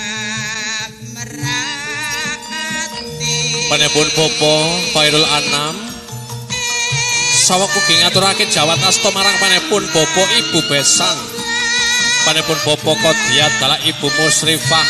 amrati panepun Bopo Khairul Anam saweg ugi ngaturake jawat asta marang panepun Bopo Ibu Besan panepun Bopo Kodiat dalah Ibu Musrifah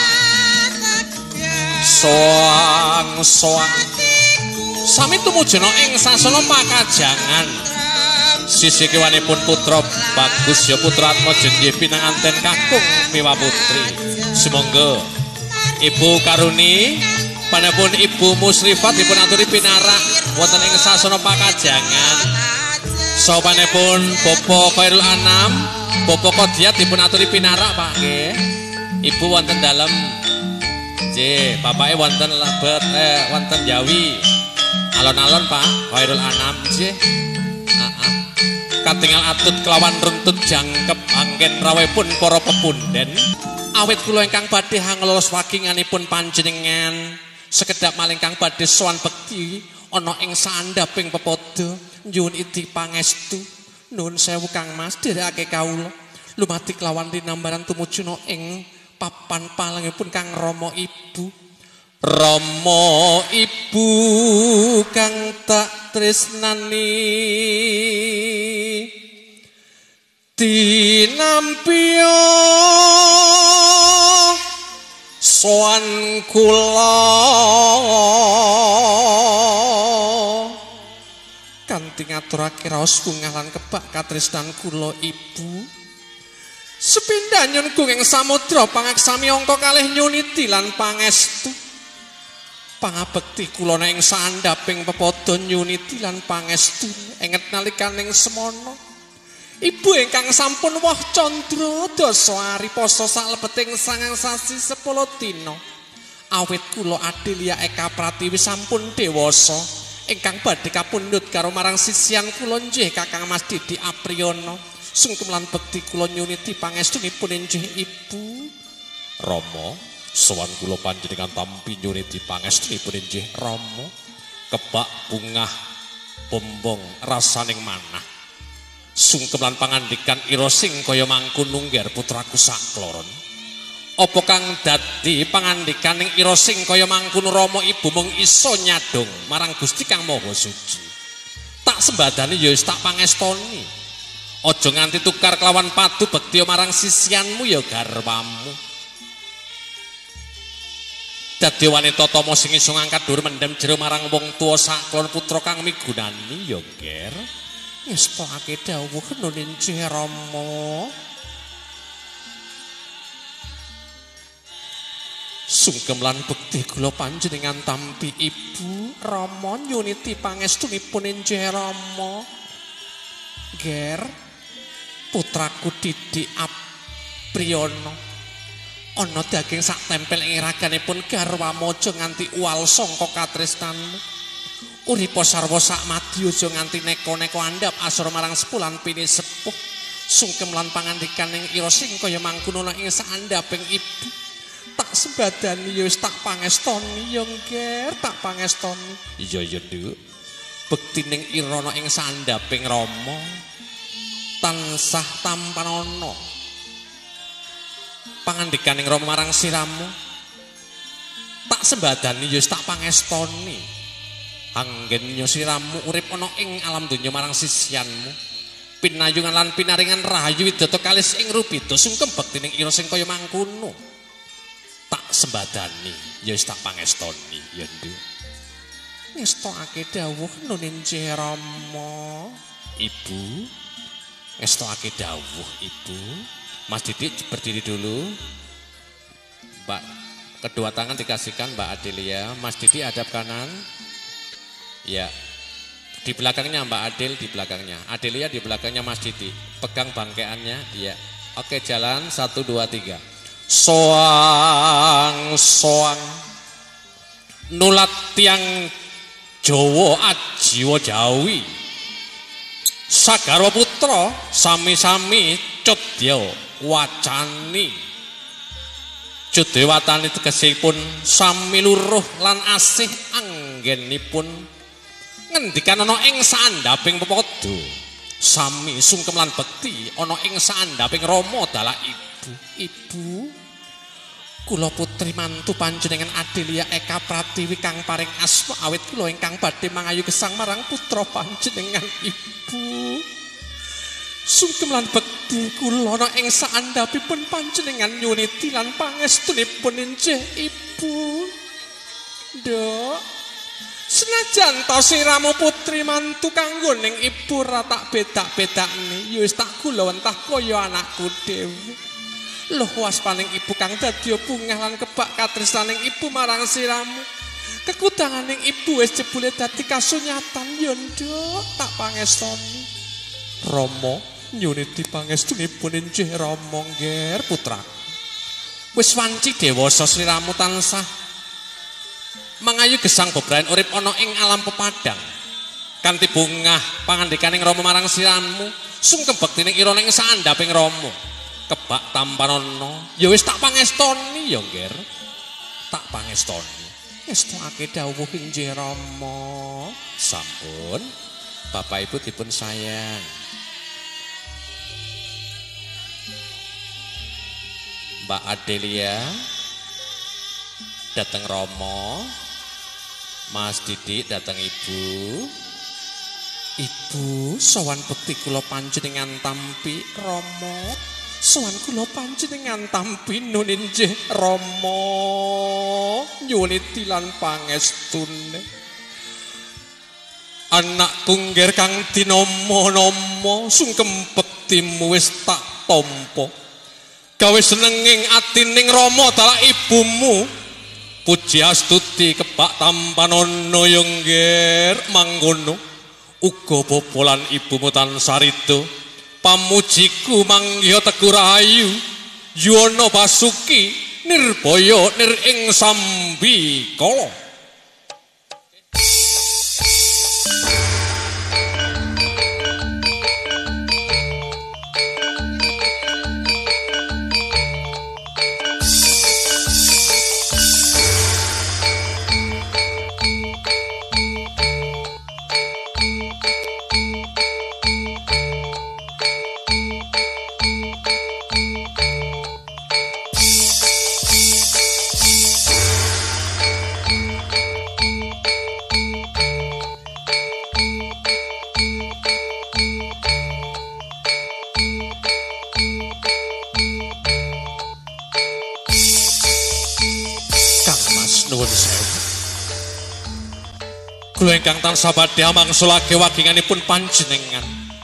soang soang sami tumujuna ing sasana pakajangan sisi kiwanipun putra bagus ya putra Atmaja nggih pinanganten kakung miwa putri sumangga Ibu Karuni panepun Ibu Musrifat dipun aturi pinarak wonten ing sasana pakajangan sapanepun Bopo Khairul Anam Bopo Kodiat dipun aturi pinarak Pak nggih Ibu wonten dalem nggih bapake wonten lebet eh wonten Jawi alon-alon Pak Khairul Anam nggih heeh katingal atut kelawan runtut jangkep anggen rawuhipun para pepunden awit kula ingkang badhe hanglolos waginganipun panjenengan sekedap maling kang badhe sowan bekti ana ing sandhaping pepodo nyuwun idi pangestu nuwun sewu Kang Mas dherekake kawula lumati kelawan linambaran tumujuna ing papan palengipun Kang Rama Ibu Rama Ibu kang tak tresnani tinampiya sowan kula kanthi ngaturake raos bungah lan kebak katresnan kula Ibu sepindhah nyun gunging samudra pangaksami angka kalih nyuniti lan pangestu pangabekti kula ing sandhaping pepodo nyuniti lan pangestu enget nalikaning semana Ibu ingkang sampun woh candra dasa ari poso saklebeting sangang sasi sepuluh dina awit kula Adelia Eka Pratiwi sampun dewasa ingkang badhe kapundhut karo marang sisian kula nggih Kakang Mas Didi Apriyono sungkem lan bekti kula nyuniti pangestunipun inggih Ibu Rama sowan kula panjenengan tampi nyuniti pangestunipun inggih Rama kebak bungah bombong rasaning manah sungkem lan pangandikan ira sing kaya mangkon nungger putraku sakloron apa kang dadi pangandikaning ira sing kaya mangkon Rama Ibu mung isa nyadong marang Gusti Kang Maha Suci tak sembadani ya wis tak pangestoni aja nganti tukar kelawan padu bekti marang sisianmu ya garwamu dadi wanita tama sing iso ngangkat dhuwur mendem jero marang wong tuwa saklon putra kang migunani ya ger ngestokake dawuh nuwun inggih Rama sungkem lan bekti kula panjenengan tampi Ibu Rama nyuniti pangestunipun inggih Rama ger putraku Didi Apriyono ana daging sak tempel ing raganipun garwamu aja nganti uwal sangka katresnanmu uripa sarwa sak madya aja nganti neko-neko andhap asra marang sepulan pini sepuh sungkem lan pangandikan ing ira sing kaya mangkono ing sandhaping ibu tak sembadani ya wis tak pangestoni ya ngger tak pangestoni iya ya Nduk bektining ira ana ing sandhaping Rama tansah tampan ana pangandikaning Rama marang siramu tak sembadani ya wis tak pangestoni anggennya siramu urip ana ing alam donya marang sisianmu pinayungan lan pinaringan rahayu widata kalis ing rupita sungkem bektining ira sing kaya mangkono tak sembadani ya wis tak pangestoni ya Nduk ngestokake dawuh nuninjih Rama Ibu ngestokake dawuh Ibu Mas Didik berdiri dulu Mbak kedua tangan dikasihkan Mbak Adelia Mas Didik hadap kanan ya di belakangnya Mbak Adel di belakangnya Adelia di belakangnya Mas Didi pegang bangkeannya iya oke jalan satu dua tiga soang soang nulat tiang Jawa ajiwa Jawi Sagarwa putra sami-sami cudya wacani cudewatani tegesipun sami luruh lan asih anggenipun ngendikan ana ing sandhaping pepodo sami sungkem lan bekti ana ing sandhaping Rama dalah ibu ibu kula putri mantu panjenengan Adelia Eka Pratiwi kang paring asma awit kula ingkang badhe mangayu gesang marang putra panjenengan ibu sungkem lan bekti kula ana ing sandhapipun panjenengan nyuniti lan pangestunipun injih ibu Nduk senajan to siramu putri mantu kanggo ning ibu ra tak bedak-bedakne ya wis tak kula entah kaya anakku dhewe lho waspaning ibu kang dadi bungah lan kebak katresnaning ibu marang siramu kekudanganing ibu wis jebule dadi kasunyatan ya Nduk tak pangestoni Rama nyuniti pangestunipun injih Rama ngger putra wis wanci dewasa siramu tansah mangayu gesang bebrayan urip ana ing alam pepadang kanthi bungah pangandikaning Rama marang siramu sungkem bektining ira ning sandhaping Rama kebak tampanana ya wis tak pangestoni ya ngger tak pangestoni ngestokake dawuh injih Rama sampun Bapak Ibu dipun sayang Mbak Adelia dateng Rama Mas Didik dateng Ibu Ibu sowan bekti kula panjenengan tampi Rama sowan kula panjenengan tampi nuninjih Rama nyuniti lan pangestune anakku ngger kang dinama-nama sungkem bektimu wis tak tampa gawe senenging atining Rama dalah ibumu puji astuti kebak tampanana ya ngger mangkono uga bobolan ibumu tansah rida pamujiku manggiha teguh rahayu yuwana basuki nirbaya nir ing sambikala kula ingkang tansah badhe amangsulake waginganipun panjenengan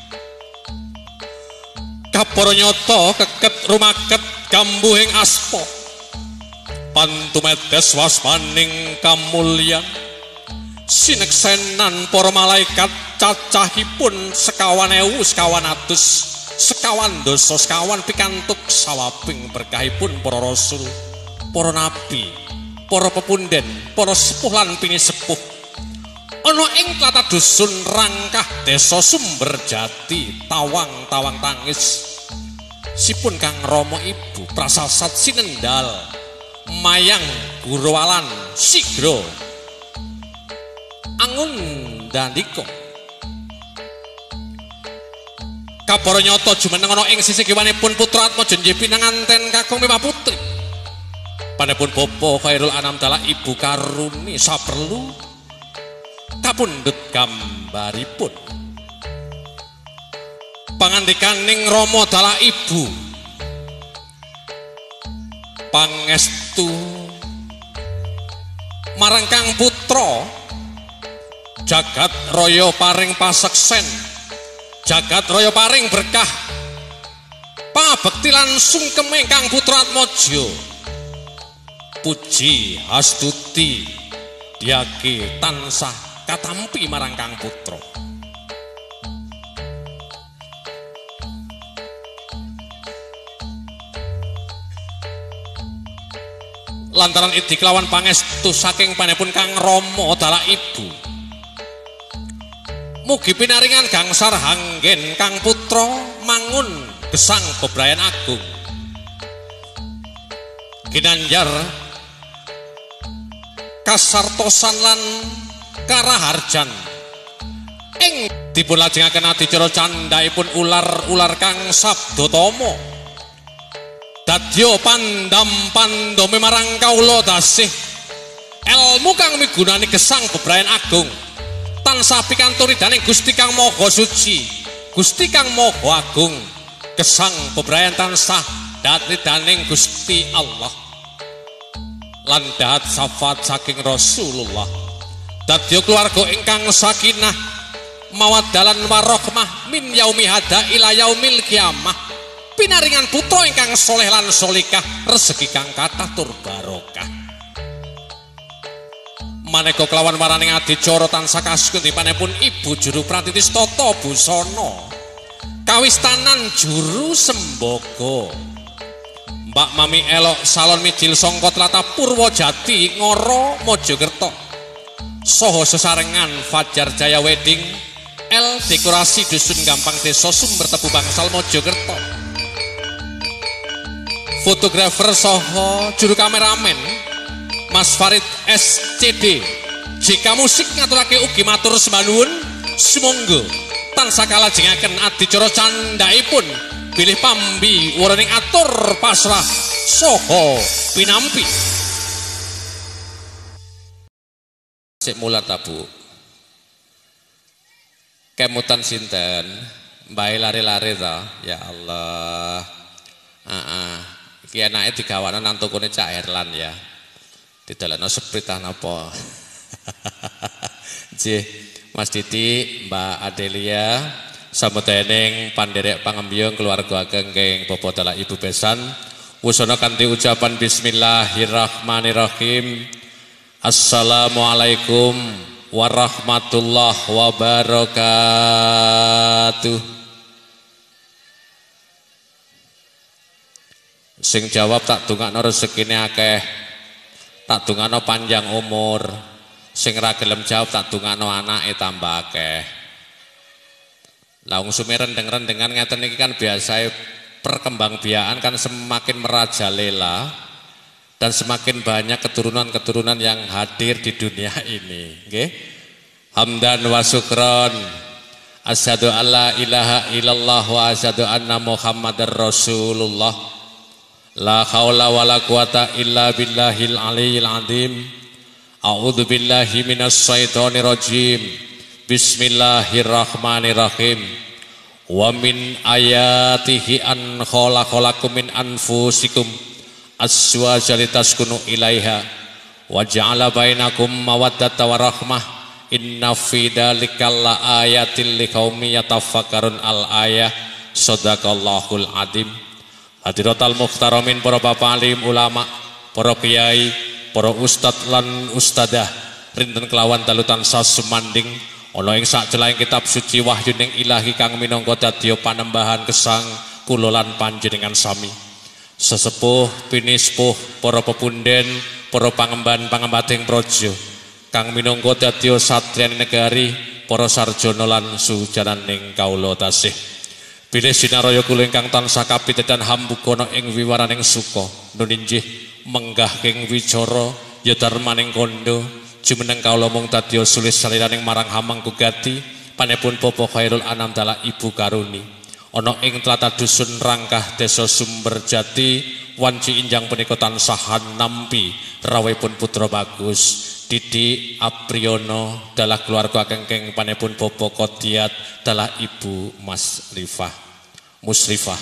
kapara nyata keket rumaket kambuhing aspa pantumedes waspaning kamulyan sineksenan para malaikat cacahipun sekawan ewu sekawan atus sekawan dosa sekawan pikantuk sawabing berkahipun para rasul para nabi para pepunden para sepuh lan pinisepuh ana ing tlatah dusun Rangkah desa Sumberjati tawang-tawang tangis sipun Kang Rama Ibu prasasat sinendal mayang gurawalan sigra angun dandika kapara nyata jumeneng ana ing sisih kiwanipun putra Atmaja nggih pinanganten kakung miwah putri panepun Bapa Khairul Anam dalah Ibu Karuni saperlu kapundhut gambaripun pangandikaning Rama dalah Ibu pangestu marang Kang putra jagat raya paring paseksen jagat raya paring berkah pabekti lan sungkeme Kang putra Atmaja puji astuti diake tansah katampi marang Kang putra lantaran idi kelawan pangestu saking panepun Kang Rama dalah Ibu mugi pinaringan gangsar hanggen Kang putra mangun gesang bebrayan agung ginanjar kasartosan lan karaharjan ing dipun lajengaken adicara candhaipun ular-ular Kang Sabdatama dadya pandam-pandame marang kawula tasih ilmu kang migunani gesang bebrayan agung tansah pikanturi daning Gusti Kang Maha Suci Gusti Kang Maha Agung gesang bebrayan tansah dhatri daning Gusti Allah lan dahat syafaat saking Rasulullah dadya keluarga ingkang sakinah mawaddalan warahmah min yaumi hada ila yaumil kiamah pinaringan putra ingkang soleh lan solikah rezeki kang kathah tur barokah maneka kelawan maraning adicara tansah kasugun dipanepun Ibu Juru Pratitis Tata Busana kawistanan juru sembaga Mbak Mami Elok salon mijil sangka tlatah Purwojati Ngoro Mojokerto saha sesarengan Fajar Jaya Wedding L dekorasi dusun Gampang Desa Sumber Tebu Bangsal Mojokerto fotografer saha juru kameramen Mas Farid S C D J K Musik ngaturake ugi matur sembah sumangga tansah kalajengaken adicara candhaipun bilih pambi waraning atur pasrah saha pinampi sik mulat ta Bu kemutan sinten mbae lari-lari ta ya Allah heeh iki enake digawakno nang tokone Cak Herlan ya didalekno sepritah napa nggih Mas Didi Mbak Adelia samudayaning panderek pangembiyung keluarga ageng keng Bapak dalah Ibu besan wusana kanthi ucapan bismillahirrahmanirrahim assalamualaikum warahmatullahi wabarakatuh sing jawab tak dongakno rezekine akeh tak dongakno panjang umur sing ra gelem jawab tak dongakno anake tambah akeh lah wong sume rendeng-rendengan ngeten iki kan biasa perkembangbiakan kan semakin merajalela dan semakin banyak keturunan-keturunan yang hadir di dunia ini nggih hamdan wa syukron asyhadu alla ilaha illallah wa asyhadu anna muhammadar rasulullah la haula wala quwata illa billahil aliyil azim a'udzu billahi minas syaitonir rajim bismillahirrahmanirrahim wa min ayatihi an khalaqalakum min anfusikum azwajan litaskunu ilaiha wa ja'ala bainakum mawaddatan wa rahmah inna fi dzalika laayatil liqaumin yatafakkarun al ayah sadaqallahul adzim Hadiratal muhtaramin para bapak alim ulama, para kiai, para ustad lan ustadah, rinten kelawan dalutan sasumanding, ana ing sajelang kitab suci wahyu ning ilahi kang minangka dadya panembahan gesang kula lan panjenengan sami. Sesepuh pinispuh para pepunden, para pangemban-pangembating praja, kang minangka dadya satriyaning negari, para sarjana lan sujaraning kawula tasih. Bilih sinaraya kula ingkang tansah kapitadan hambukana ing wiwaraning suka nuninjih menggah king wicara ya darmaning kandha jumeneng kawula mung dadya sulis saliraning marang hamangku gati panepun Bapak Khairul Anam dalah Ibu Karuni ana ing tlatah dusun Rangkah Desa Sumberjati wanci injang punika tansah nampi rawuhipun putra bagus Didi Apriyono dalah keluarga kengkeng panepun Bapak Kodiat dalah Ibu Mas Rifah Musrifah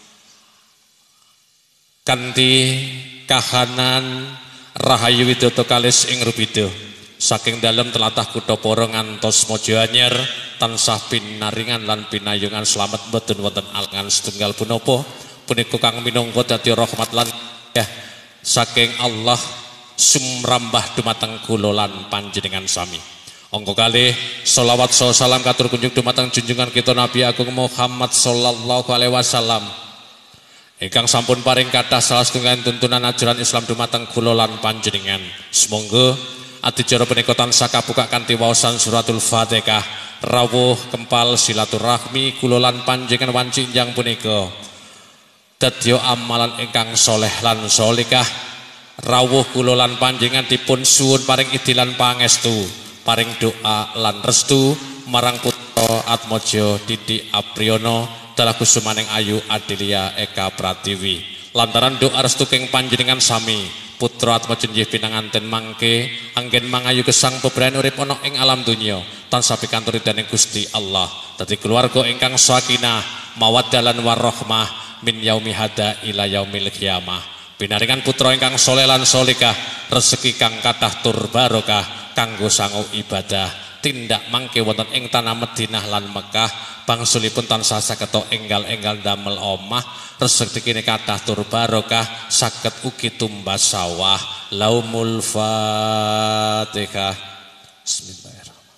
kanthi kahanan Rahayu Widodo kalis ing Rubido saking dalem tlatah Kutha Para ngantos Mojo Anyar tansah pinaringan lan pinayungan slamet mboten wonten alangan setunggal punapa punika kang minangka dadi rahmat lan ya saking Allah sumrambah dumateng kula lan panjenengan sami. Angka kalih sholawat salam katur kunjung dumateng junjungan kita Nabi Agung Muhammad sallallahu alaihi wasallam ingkang sampun paring kathah salah setunggaling tuntunan ajaran Islam dumateng kula lan panjenengan. Sumangga adicara punika tansah kabuka kanthi waosan suratul Fatihah rawuh kempal silaturahmi kula lan panjenengan wanci injang punika dadya amalan ingkang soleh lan solikah rawuh kula lan panjenengan dipun suwun paring idilan pangestu paring doa lan restu marang putra Atmojo Didi Apriyono dalah kusumaning ayu Adelia Eka Pratiwi lantaran doa restu king panjenengan sami putra Atmojo nggih pinanganten mangke anggen mangayu gesang bebrayan urip ana ing alam dunya tansah pikantuk ridhaning Gusti Allah dadi keluarga ingkang sakinah mawaddah lan warahmah min yaumi hada ila yaumil qiyamah pinaringan putra ingkang saleh lan solikah rezeki kang kathah tur barokah kanggo sangu ibadah tindak mangke wonten ing tanah Madinah lan Mekah bangsulipun tansah saged enggal-enggal damel omah rezekine kathah tur barokah saged ugi tumbas sawah laumul Fatihah. Bismillahirrahmanirrahim.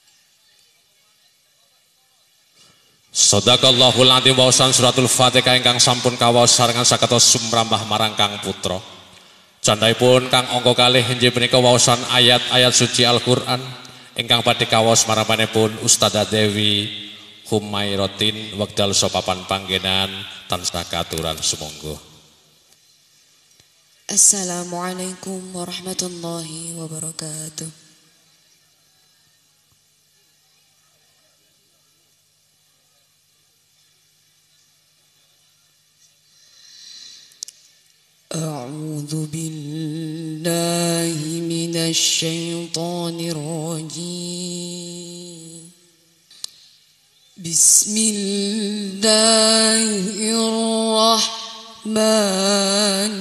Shadaqallahul adzim waosan suratul Fatihah ingkang sampun kawaos sarengan saged sumrambah marang kang putra. Candhaipun kang angka kalih inggih punika waosan ayat-ayat suci Al-Qur'an ingkang badhe kawaos marapanipun Ustadzah Dewi Humairatin wekdal sopapan panggenan tansah katuran sumangga. Assalamualaikum warahmatullahi wabarakatuh. أعوذ بالله من الشيطان الرجيم بسم الله الرحمن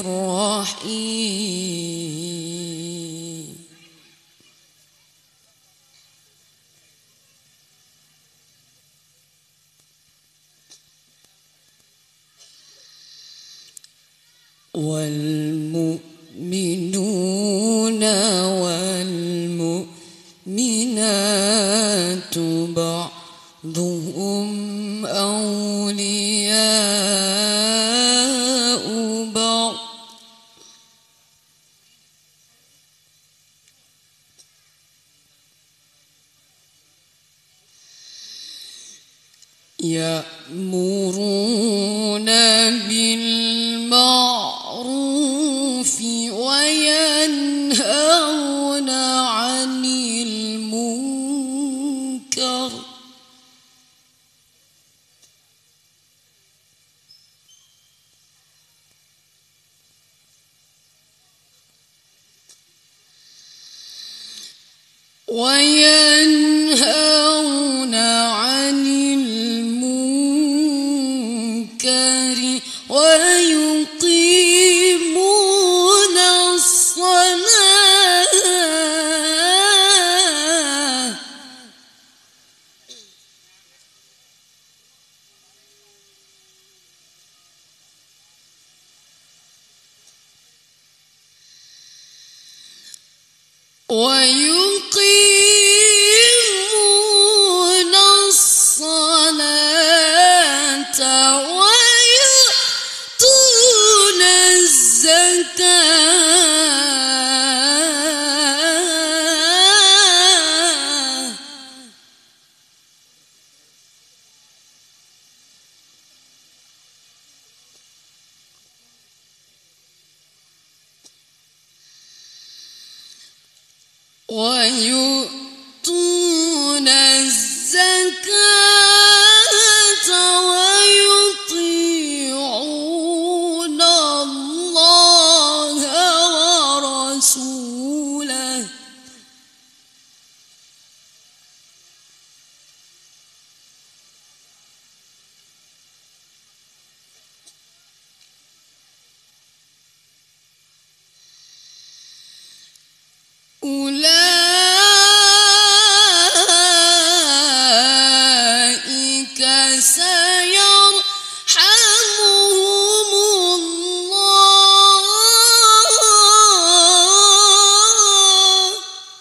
الرحيم والمؤمنون والمؤمنات بعضهم أولياء بعض يأمرون بالمعروف وينهون عن المنكر وينهون عن المنكر ويقيمون الصلاة ويقيمون الصلاة ويؤتون الزكاة ويؤتون الزكاة ويطيعون الله ورسوله أولئك سيرحمهم الله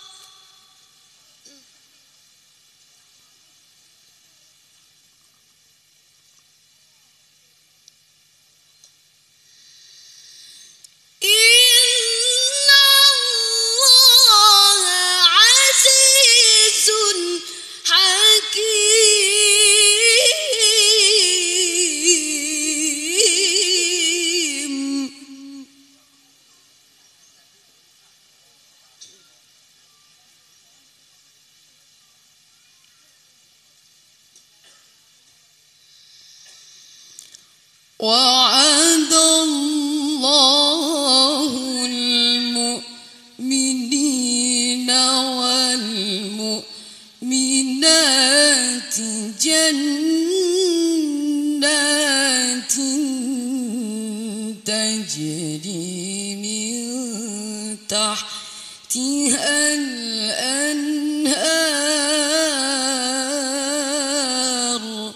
إن الله عزيز حكيم وعد الله المؤمنين والمؤمنات جنات تجري من تحتها الأنهار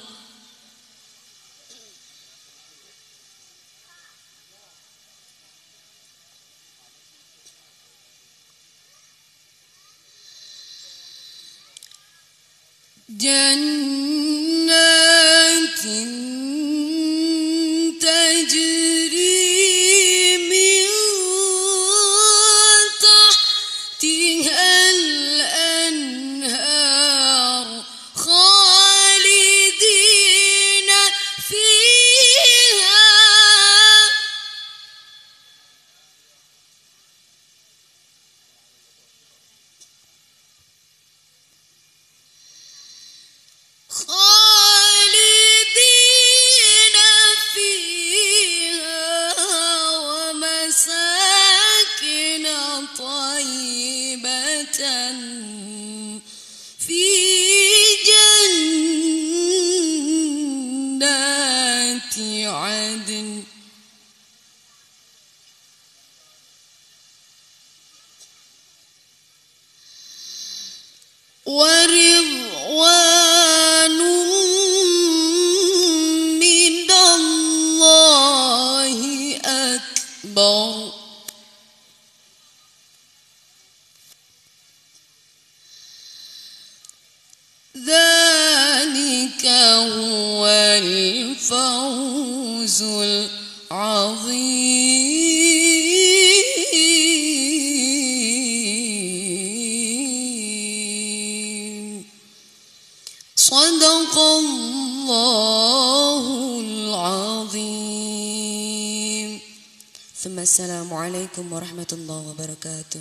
جنات تجري من تحتها الأنهار خالدين فيها خالدين فيها ومساكن طيبة في جنات عدن ورضوان من الله أكبر ذلك هو الفوز العظيم صدق الله العظيم ثم السلام عليكم ورحمة الله وبركاته.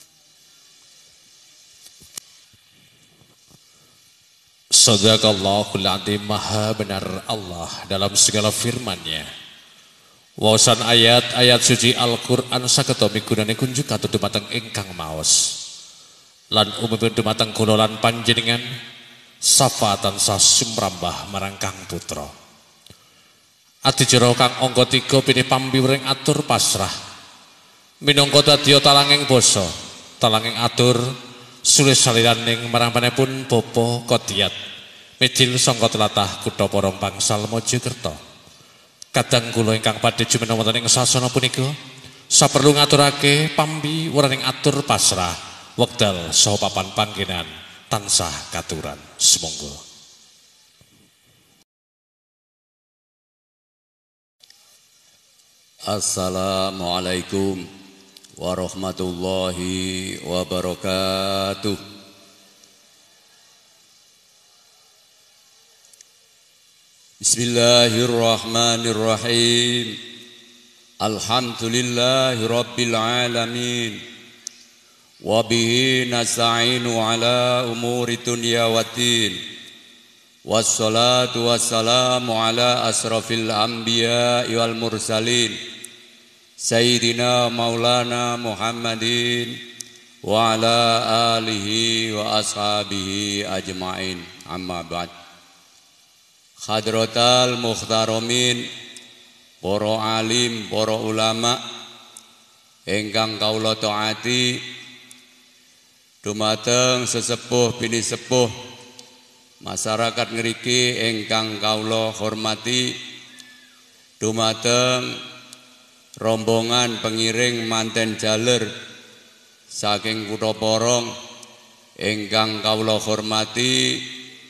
Sadaqallahul adzim, maha benar Allah dalam segala firman-Nya. Wawasan ayat-ayat suci Al-Qur'an sageta migunani kunjuk katut dumateng ingkang maos. Lan umumipun dumateng kula lan panjenengan safa tansah sumrambah marang Kang Putra. Adicara kang angka tiga pinih pambiwring atur pasrah. Minangka dadya talanging basa, talanging atur sulis saliraning marang panepun Bapa Kodiat. Mijil sangka tlatah kutha Porong Bangsal Mojokerto. Kadang kula ingkang padhe jumeneng wonten ing sasana punika saperlu ngaturake pambi wuraning atur pasrah wekdal saha papan panggenan tansah katuran. Sumangga. Assalamualaikum warahmatullahi wabarakatuh. Bismillahirrahmanirrahim. Alhamdulillahi rabbil alamin. wa bihi nasta'inu ala umuri dunya waddin. Wassalatu wassalamu ala asrafil anbiya wal mursalin Sayyidina Maulana Muhammadin wa ala alihi wa ashabihi ajma'in. Amma ba'd. Hadratal muhtaramin, para alim, para ulama ingkang kawula taati, dumateng sesepuh bini sepuh masyarakat ngriki ingkang kawula hormati, dumateng rombongan pengiring manten jaler saking Kutha Porong ingkang kawula hormati,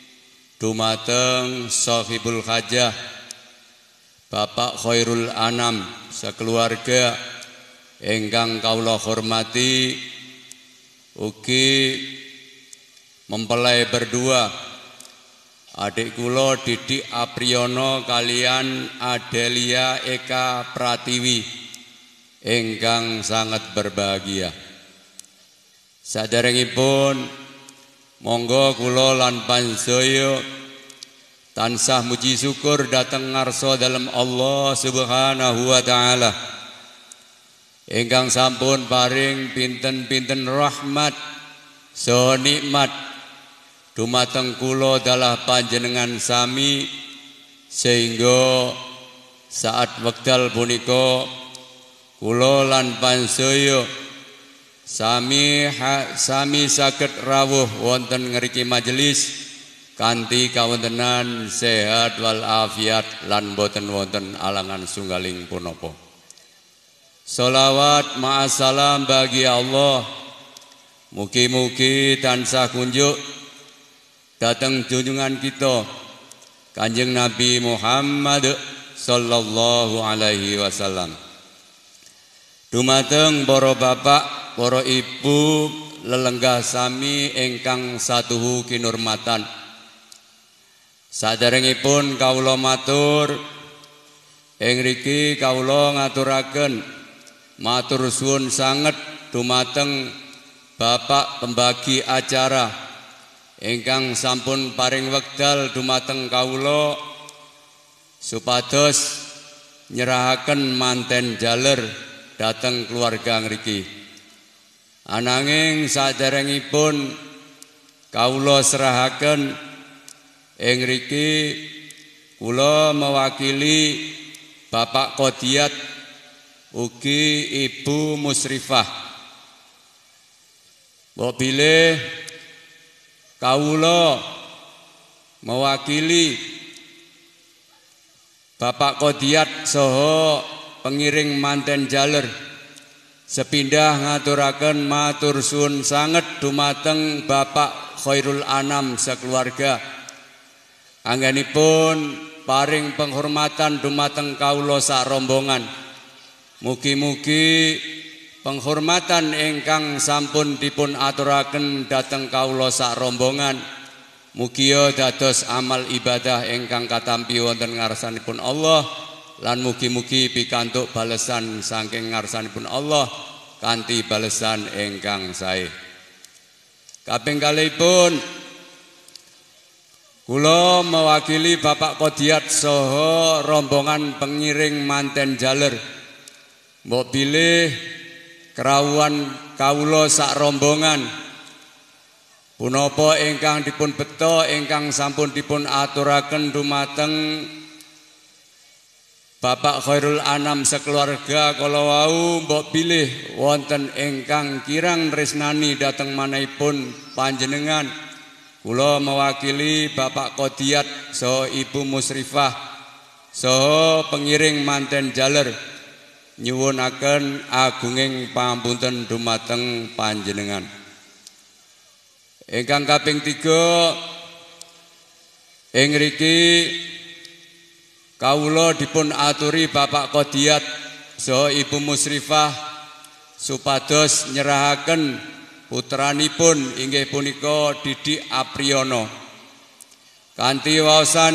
dumateng sahibul hajah Bapak Khairul Anam sekeluarga ingkang kawula hormati, ugi mempelai berdua adik kula Didik Apriyono kalian Adelia Eka Pratiwi ingkang sangat berbahagia. Saderengipun monggo kula lan panjenengan tansah muji syukur dateng ngarsa dalem Allah Subhanahu wa taala ingkang sampun paring pinten-pinten rahmat saha nikmat dumateng kula dalah panjenengan sami, sehingga saat wekdal punika kula lan panjenengan sami ha, sami saged rawuh wonten ngriki majelis kanthi kawontenan sehat wal afiat lan boten wonten alangan sunggaling punapa. Sholawat ma'asalam bagi Allah, mugi-mugi tansah kunjuk datang junjungan kita Kanjeng Nabi Muhammad sallallahu alaihi wasallam. Dumateng para bapak, para ibu, lelenggah sami ingkang satuhu kinurmatan. Saderengipun kawula matur ing mriki kawula ngaturaken matur suwun sanget dumateng Bapak pembagi acara ingkang sampun paring wekdal dumateng kawula supados nyerahaken manten jaler dhateng keluarga ngriki. Ananging saderengipun kawula serahaken ing mriki kula mewakili Bapak Qodiyat ugi Ibu Musrifah. Mbok bilih kawula mewakili Bapak Qodiyat saha pengiring manten jaler sepindah ngaturaken matur suwun sanget dumateng Bapak Khairul Anam sekeluarga. Anggenipun paring penghormatan dumateng kawula sak rombongan. Mugi-mugi penghormatan ingkang sampun dipun aturaken dhateng kawula sak rombongan mugia dados amal ibadah ingkang katampi wonten ngarsanipun Allah lan mugi-mugi pikantuk balesan saking ngarsanipun Allah kanthi balesan ingkang sae. Kaping kalihipun kula mewakili Bapak Qodiyat saha rombongan pengiring manten jaler. Mbok bilih kerawuhan kawula sak rombongan punapa ingkang dipun beta ingkang sampun dipun aturaken dumateng Bapak Khairul Anam sekeluarga kala wau mbok bilih wonten ingkang kirang tresnani dhateng manahipun panjenengan. Kula mewakili Bapak Qodiyat saha Ibu Musrifah saha pengiring manten jaler nyuwunaken agunging pangapunten dumateng panjenengan. Ingkang kaping tiga ing mriki kawula dipun aturi Bapak Qodiyat saha Ibu Musrifah supados nyerahaken putranipun inggih punika Didik Apriyono kanthi waosan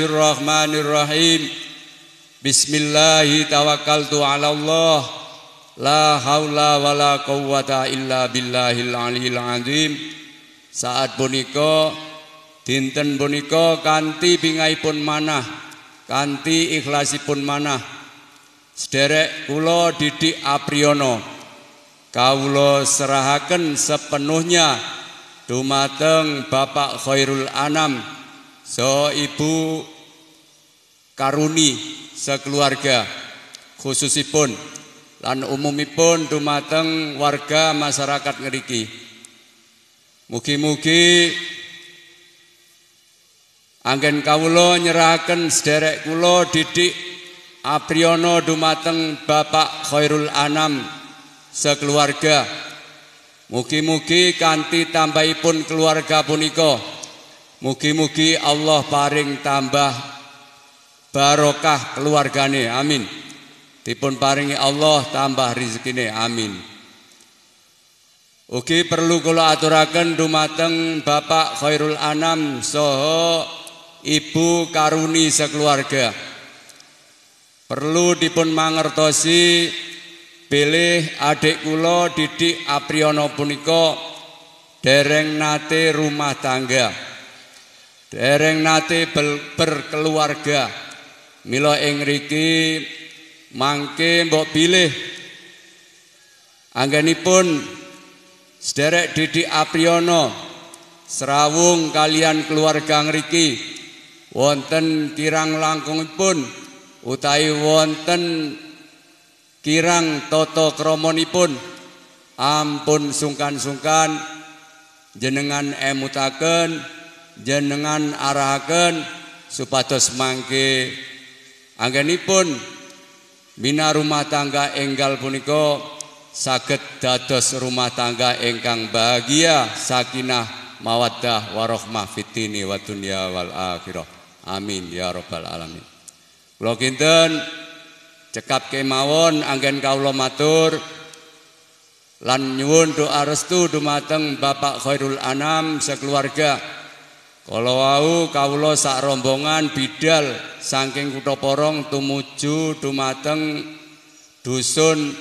bismillahirrahmanirrahim. Bismillahi tawakkaltu ala Allah La haula wala quwwata illa billahil aliyil azim. Saat punika dinten punika kanthi bingahipun manah, kanthi ikhlasipun manah, sederek kula Didik Apriyono kawula serahaken sepenuhnya dumateng Bapak Khairul Anam saha Ibu Karuni sekeluarga, khususipun lan umumipun dumateng warga masyarakat ngriki. Mugi-mugi anggen kawula nyerahaken sederek kula Didik Apriyono dumateng Bapak Khairul Anam sekeluarga. Mugi-mugi kanthi tambahipun keluarga punika, mugi-mugi Allah paring tambah barokah keluargane, amin. Dipun paringi Allah tambah rezekine, amin. Ugi perlu kula aturaken dumateng Bapak Khairul Anam saha Ibu Karuni sekeluarga. Perlu dipun mangertosi bilih adik kula Didik Apriyono punika dereng nate rumah tangga, dereng nate berkeluarga. Mila ing ngriki mangke mbok bilih anggenipun sederek Didik Apriyono serawung kalian keluarga ngriki wonten kirang langkungipun utawi wonten kirang tata kramanipun, ampun sungkan-sungkan jenengan emutaken, jenengan arahaken supados mangke anggenipun bina rumah tangga enggal punika saged dados rumah tangga ingkang bahagia, sakinah mawaddah warahmah fitini wa dunya wal akhirah. Amin ya rabbal alamin. Kula kinten cekap kemawon anggen kawula matur lan nyuwun doa restu dumateng Bapak Khairul Anam sekeluarga. Kala wau kawula sak rombongan bidal saking Kutha Porong tumuju dumateng dusun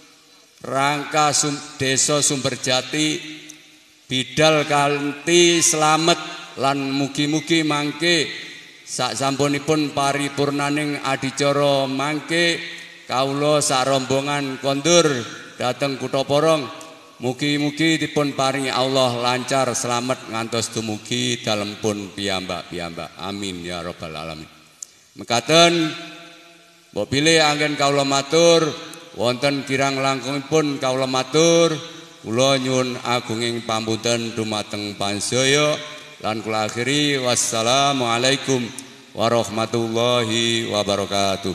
Rangka Sum, Desa Sumberjati, bidal kanthi slamet lan mugi-mugi mangke sak sampunipun paripurnaning adicara mangke kawula sak rombongan kondur dhateng Kutha Porong, mugi-mugi dipun paringi Allah lancar selamat ngantos dumugi dalempun piyambak-piyambak. Amin ya rabbal alamin. Mekaten mbok bilih anggen kawula matur wonten kirang langkungipun kawula matur kula nyuwun agunging pampunten dumateng panjenengan lan kula akhiri wassalamualaikum warahmatullahi wabarakatuh.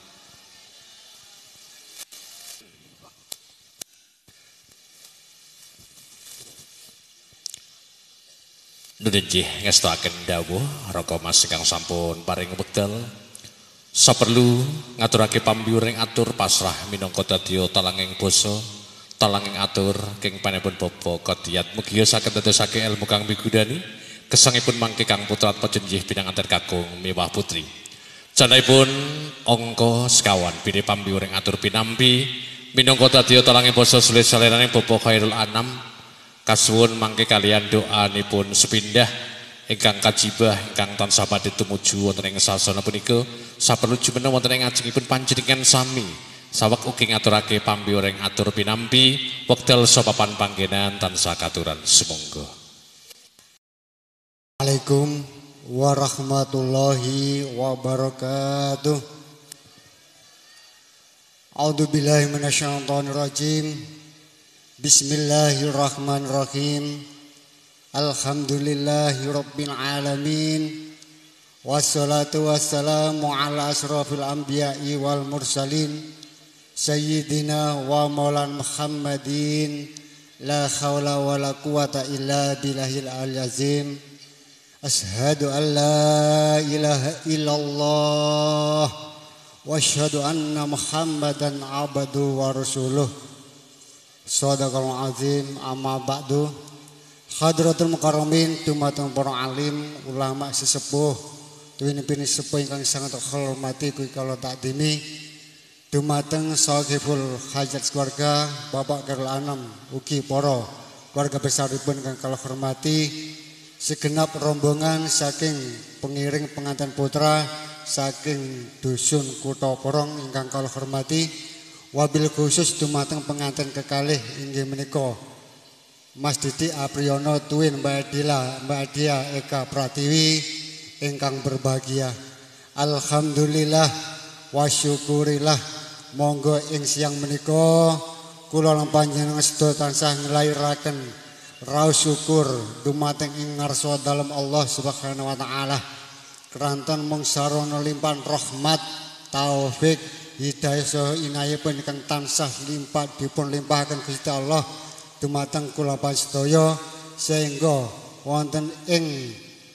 Nunjih ngestakaken dawuh raka Mas ingkang sampun paring wekdal saperlu ngaturake pambiwuring atur pasrah minangka dadya talanging basa talanging atur king panipun Bapak Kodiyat mugi saged dadosake ilmu kang migudani gesangipun mangke kang putra pajenjih pinanganten kakung miwah putri janaipun angka sekawan bini pambiwuring atur pinampi minangka dadya talanging basa sulis saleraning Bapak Khairul Anam kasuwun mangke kalian doanipun sepindah ingkang kajibah ingkang tansah badhe tumuju wonten ing sasana punika saperlu jumeneng wonten ing ajengipun panjenengan sami saweg ugi ngaturake pambiwuring atur pinampi wekdal sopapan panggenan tansah katuran sumangga. Assalamualaikum warahmatullahi wabarakatuh. A'udzubillahi minasyaitonir rajim. Bismillahirrahmanirrahim. Alhamdulillahi rabbil alamin. Wassalatu wassalamu ala asrafil anbiya'i wal mursalin sayyidina wa maulan Muhammadin la hawla wa la quwata illa billahil al-azim. Ashhadu an la ilaha illallah wa ashhadu anna Muhammadan abduhu wa rasuluh. Shadaqallahul azim. Amma ba'du. Hadratul mukarramin dumateng para alim ulama sesepuh tuwin-pini sepuh ingkang sangat hormati kuwi kala takdimi dumateng sahibul hajat keluarga Bapak Khairul Anam ugi para keluarga besaripun kang kula hormati, segenap rombongan saking pengiring pengantin putra saking dusun Kutha Porong ingkang kula hormati, wabil khusus dumateng pengantin kekalih inggih menika Mas Didi Apriyono Tuwin Mbak Adila Mbak Adia Eka Pratiwi ingkang berbahagia. Alhamdulillah wa syukurillah, monggo ing siang menika kula lan panjenengan sedaya tansah nglairaken raos syukur dumateng ing ngarsa dalem Allah Subhanahu wa taala. Keranten mung sarana limpahan rahmat, taufik, hidayah saha inayahipun ingkang tansah limpah dipun limpahaken Gusti Allah dumateng kula panjenengan sehingga wonten ing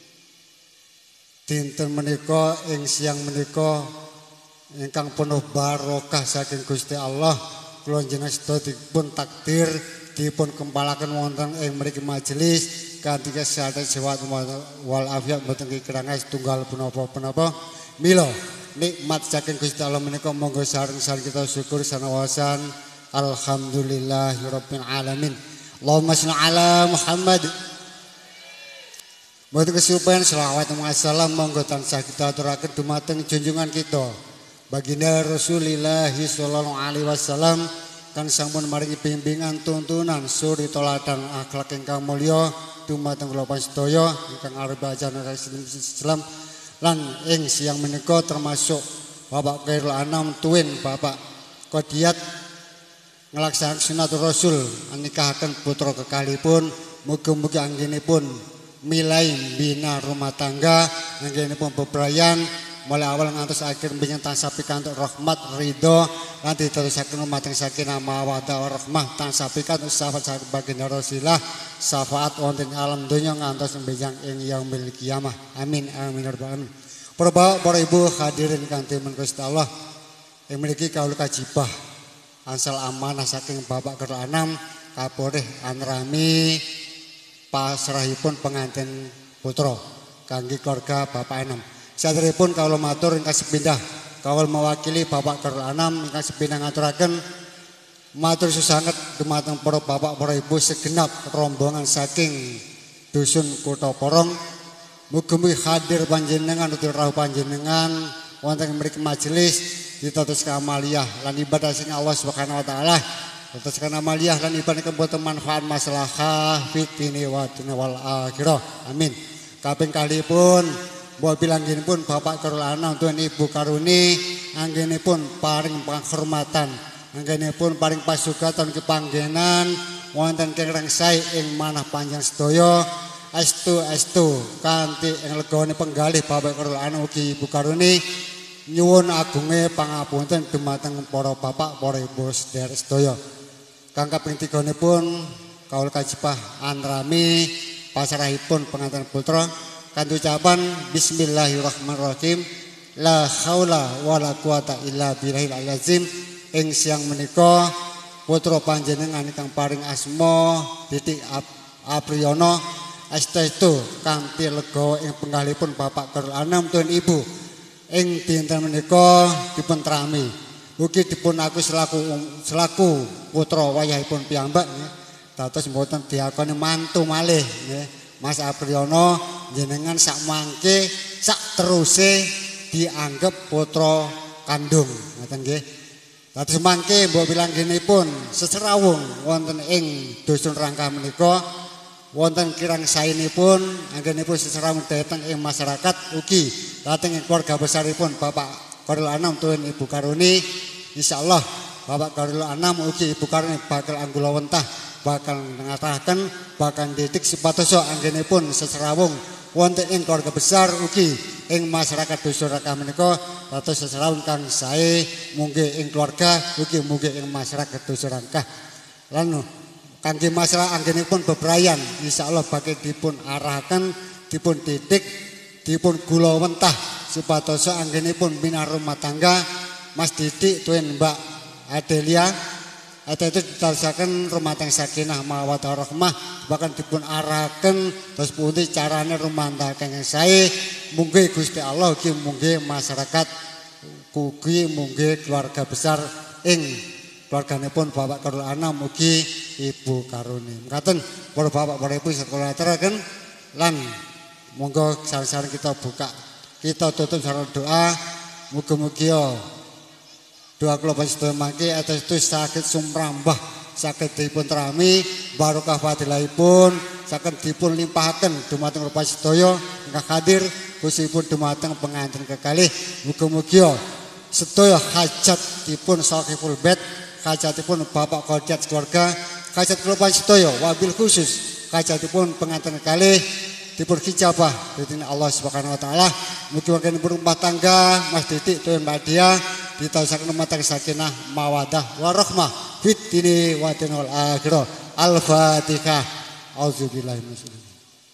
dinten menika ing siang menika ingkang penuh barokah saking Gusti Allah, kula njenengan sedaya dipun takdir dipun kempalaken wonten ing mriki majelis kanthi kesehatan sehat wal afiat boten kekurangan setunggal punapa-punapa. Mila nikmat saking Gusti Allah menika monggo sareng-sareng kita syukur sanawasan alhamdulillahirabbil alamin. Allahumma shalli ala Muhammad. Boten kesupen selawat wassalam monggo tansah kita aturaken dumateng junjungan kita baginda Rasulillah sallallahu alaihi wasallam kang sampun maringi bimbingan tuntunan suri toladan akhlak ingkang mulya dumateng kula sedaya ingkang arep ajaran Islam lan ing siang menika termasuk Bapak Khairul Anam Tuwin Bapak Qodiat nglaksanakaken sunnatur Rasul nikahaken putra kekalipun, mugi-mugi anggenipun milai bina rumah tangga, anggenipun bebrayan mulai awal ngantos akhir mbingan tansah pikantuk rahmat ridho lan diterusaken umateng sakinah mawaddah warahmah tansah pikantuk syafaat saking baginda Rasulullah syafaat wonten alam donya ngantos mbinjang ing yaumil kiamah. Amin amin ya rabbal alamin. Para bapak para ibu hadirin kang timun Gusti Allah ing mriki kawula kajibah ansal amanah saking Bapak Khairul Anam kaporeh anrami pasrahipun pengantin putra kangge keluarga Bapak Anam. Saderepun kawula matur ingkang sepindah kawula mewakili Bapak Khairul Anam ingkang sepindah ngaturaken matur susanget dumateng para bapak para ibu segenap rombongan saking dusun Kutha Porong. Mugi-mugi hadir panjenengan utul rawuh panjenengan wonten mriki majelis ditados amaliyah lan ibadah sing Allah Subhanahu wa taala. Terus kana amaliyah lan ibadah boten manfaat maslahah fitini wa dunya wal akhirah. Amin. Kaping kalipun mobil anggenipun Bapak Khairul Anam tuwin Ibu Karuni anggenipun paring panghormatan, anggenipun paring pasugatan kepanggenan wonten kenging sae ing manah panjang sedaya astu astu kanthi ing legane penggalih Bapak Khairul Anam ugi Ibu Karuni nyuwun agunge pangapunten dumateng para bapak para ibu sedherek sedaya. Kang kaping tiganipun kawula kajibah anrami pasrahipun pengantin putra kanthi ucapan bismillahirrahmanirrahim la haula wala quwata illa billahil azim. Ing siang menika putra panjenengan ingkang paring asma Didi Apriyono astestu kanthi legawa ing penggalipun Bapak Khairul Anam tuwin Ibu ing dinten menika dipun trami ugi dipun aku selaku selaku putra wayahipun piyambak nggih dados mboten diakoni mantu malih nggih Mas Apriyono jenengan sak mangke sak teruse dianggep putra kandung ngoten nggih. Dados mangke mbok bilanggenipun seserawung wonten ing dusun Rangkah menika wonten kirang saenipun anggenipun seserawung dhateng ing masyarakat ugi dhateng ing keluarga besaripun Bapak Khairul Anam tuwin Ibu Karuni. Insyaallah Bapak Khairul Anam ugi Ibu Karuni bakal anggula wentah bakal ngatahaken bakal didik supados anggenipun seserawung wonten ing keluarga besar ugi ing masyarakat dusun Rangkah menika dados seserawung kang sae mungkin ing keluarga ugi mungkin ing masyarakat dusun Rangkah. Lan kangge masalah anggenipun bebrayan insyaallah bakal dipun arahaken dipun didik dipun gula wentah supados anggenipun bina rumah tangga Mas Didik tuwin Mbak Adelia atau itu ditasakan rumah tangga sakinah mawaddah warahmah bahkan dipun arahaken terus pundi carane rumah tangga kang sae mungkin Gusti Allah ugi mungkin masyarakat kugi munggi keluarga besar ing keluarganipun Bapak Khairul Anam mugi Ibu Karuni. Mekaten para bapak para ibu sekolah aturaken lan monggo sareng-sareng kita buka kita tutup sareng doa mugi-mugi doa kula panjenengan mangke atas itu saged sumrambah saged dipun terami barokah fadilahipun saged dipun limpahaken dumateng rupa sedaya ingkang hadir khususipun dumateng pengantin kekalih mugi-mugi sedaya hajat dipun sahibul bait hajatipun bapak hajat keluarga hajat kula panjenengan wabil khusus hajatipun pengantin kekalih dipun hijabah dening Allah Subhanahu wa taala mugi-mugi berumah tangga Mas Didik dan Mbak Dia ditausaken matang sakinah mawadah warahmah fid dini wa dinil akhirah. Al-Fatihah. Auzubillahi minasyaitonir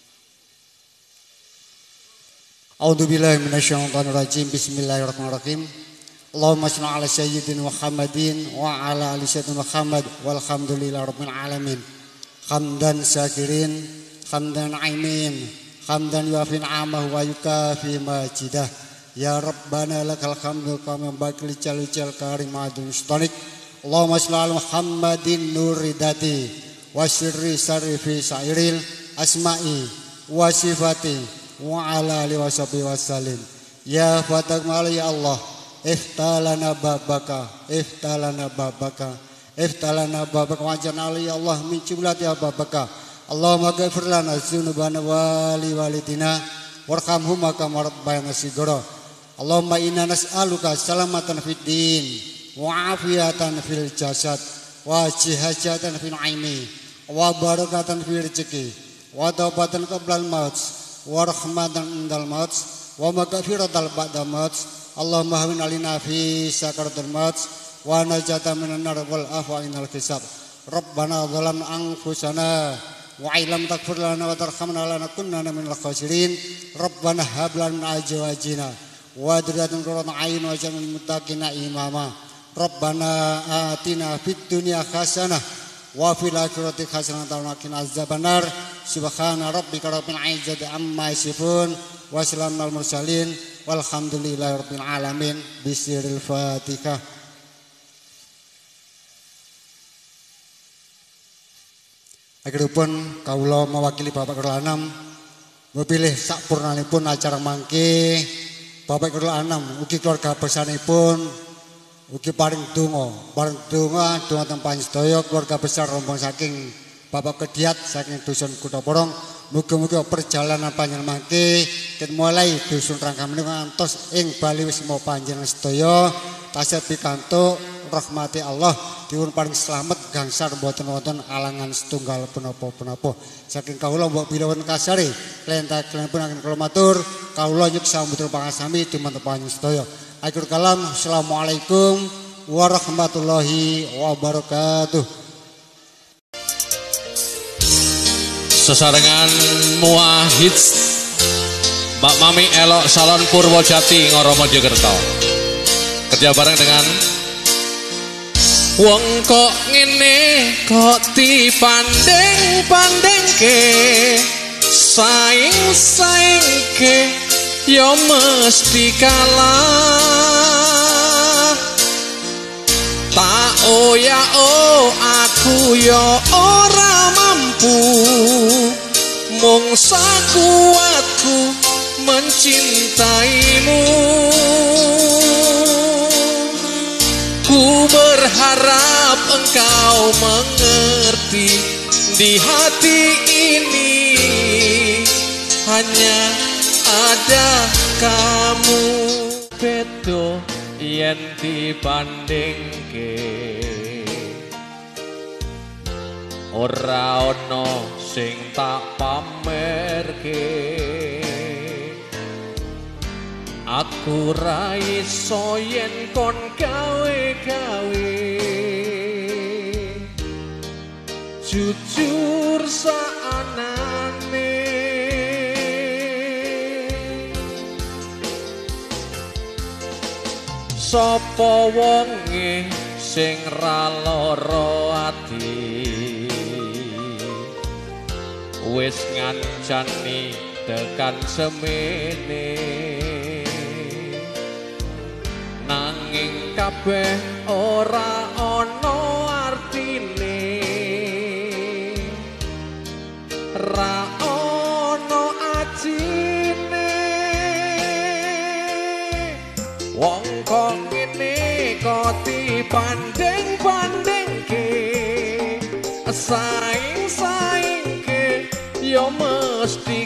Auzubillahi minasyaitonir rajim. Bismillahirrahmanirrahim. Allahumma shalli ala sayyidina Muhammadin wa ala ali sayyidina Muhammad walhamdulillahi rabbil alamin. Hamdan syakirin, hamdan aimin, hamdan yuafin amahu wa yukafi majidah. Ya Rabbana lakal hamdu kama bakil cal-cal karim adun istanik. Allahumma shalli ala Muhammadin nuridati wa sirri sarifi sairil asma'i wa sifati wa ala alihi washabihi wasallim. Ya Fatah ya Allah iftalana babaka iftalana babaka iftalana babaka wajana ya Allah min jumlati babaka. Allahumma ghafir lana dzunubana wali walidina warhamhum kama rabbayana shighara. Allahumma inna nas'aluka salamatan fid din wa afiyatan fil jasad wa jihadatan fil aini wa barakatan fil rizqi wa taubatan qabla al maut wa rahmatan indal maut wa maghfiratan ba'da maut. Allahumma hawin alina fi sakaratil maut wa najatan minan nar wal afwa inal hisab. Rabbana zalamna anfusana wa illam taghfir lana wa tarhamna lanakunanna minal khasirin. Rabbana hab lana min azwajina wa dzurriyyatin qurrata a'yun waj'alna muttaqina imama. Rabbana atina fid dunya hasanah wa fil akhirati hasanah wa qina azabannar. Subhana rabbika rabbil izzati amma yasifun wa salamun alal mursalin walhamdulillahi rabbil alamin. Bismillahil Fatihah. Akhiripun kawula mewakili Bapak Khairul Anam mepilih sakpurnanipun acara mangke Bapak Khairul Anam ugi keluarga besaripun ugi paring donga paring donga dhumateng panjenengan keluarga besar rombongan saking Bapak Kediat saking dusun Kutaporong. Muga-muga perjalanan panjenengan mangke ket mulai dusun Rangka menika ngantos ing bali wis mau panjenengan sedaya tasih pikantuk rahmati Allah dipun paring slamet gangsal mboten wonten alangan setunggal punapa-punapa. Saking kawula mbok bilawan kasare klentak-klenipun akan kula matur kawula nyuk sambutul pangasami dumateng panjenengan sedaya. Akhir kalam, assalamualaikum warahmatullahi wabarakatuh. Sesarengan muahid Mbak Mami Elok Salon Purwojati Ngoro Mojokerto kerja bareng dengan wong kok ngene kok dipandeng-pandengke saing-saingke yo mesti kalah. Tak oh ya oh aku yo ora mampu mung sakuatku mencintaimu. Ku berharap engkau mengerti di hati ini hanya ada kamu. Bedo yen dibandingke ora ono sing tak pamerke. Aku ra iso yen kon gawe-gawe jujur saanane. Sapa wonge sing ra lara ati wis ngancani tekan semene nang kabeh ora ana artine, ra ana ajine. Wong kok ngene kok dibanding-bandingke, saing-saingke ya mesti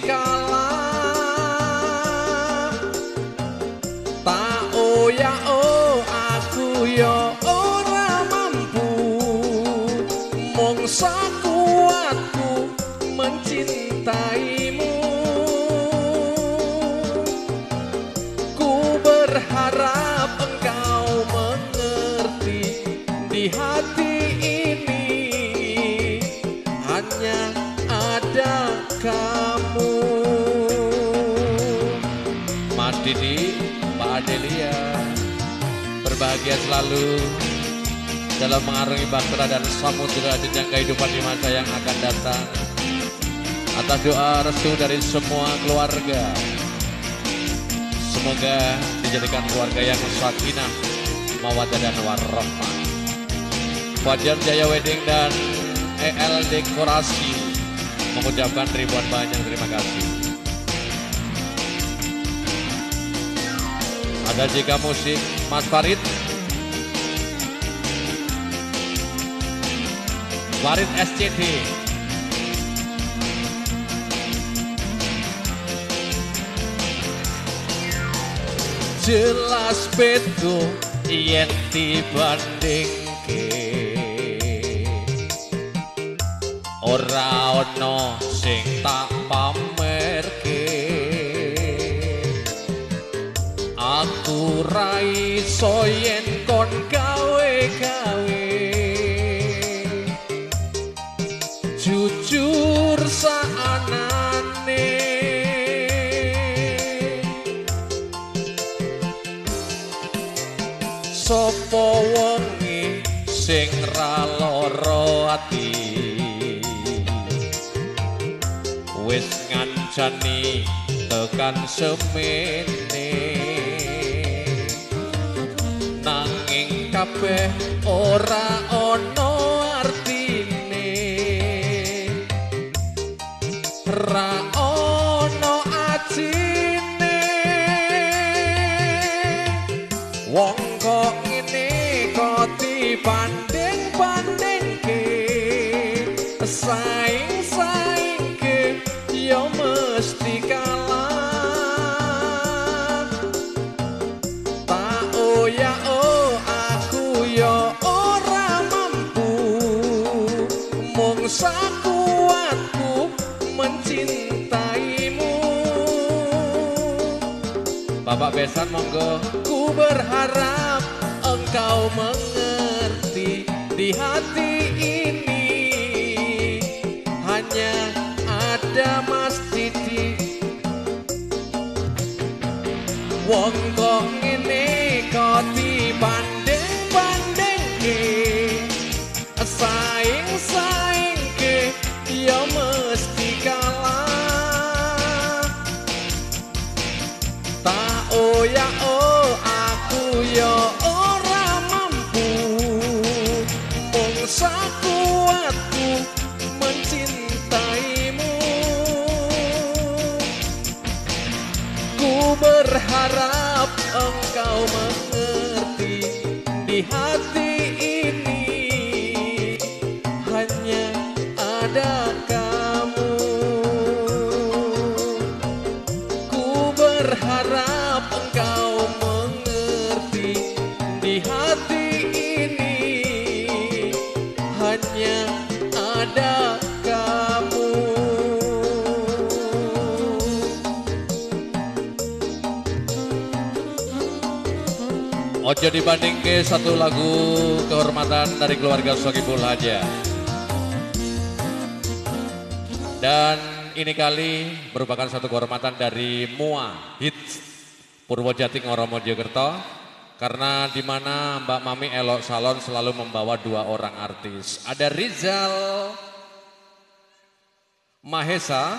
kalah. Tak oya oh aku ya ora mampu, mung sakuatku mencintaimu. Ku berharap engkau mengerti, di hati ini hanya ada kamu. Mas Didi, Mbak Adelia, berbahagia selalu dalam mengarungi bahtera dan samudera jenjang kehidupan di masa yang akan datang. Atas doa restu dari semua keluarga, semoga dijadikan keluarga yang sakinah, mawaddah dan warahmah. Fajar Jaya Wedding dan E L Dekorasi mengucapkan ribuan banyak terima kasih. Ada Jika Musik, Mas Farid, Farid S C D, jelas beto yen dibandingke, ora ono sing tak pamerke. Aku ra iso yen kon gawe-gawe, jujur saanane. Sopo wonge sing ra lara ati, wis ngancani tekan semene. Nanging kabeh ora ana artine, ra ana ajine. Wong kok ngene kok dibanding-bandingke, saing-saingke ya mesti kalah. Tak oya oh aku ya ora mampu, mung sakuatku mencintaimu. Bapak Besan monggo. Ku berharap engkau mengerti, di hati ini hanya ada Mas Didi. Wong kok ngene kok dibanding-bandingke, saing-saingke ya mesti kalah. Tak oya oh aku ya ora mampu, mung sakuatku mencintaimu. Ku berharap engkau mengerti, di hati ini hanya ada kamu. Ku berharap engkau mengerti, di hati ini hanya ada kamu. Ojo dibandingke, satu lagu kehormatan dari keluarga Sogibul Haja. Dan ini kali merupakan satu kehormatan dari M U A Hits Purwojati Ngoro Mojokerto, karena di mana Mbak Mami Elok Salon selalu membawa dua orang artis. Ada Rizal Mahesa,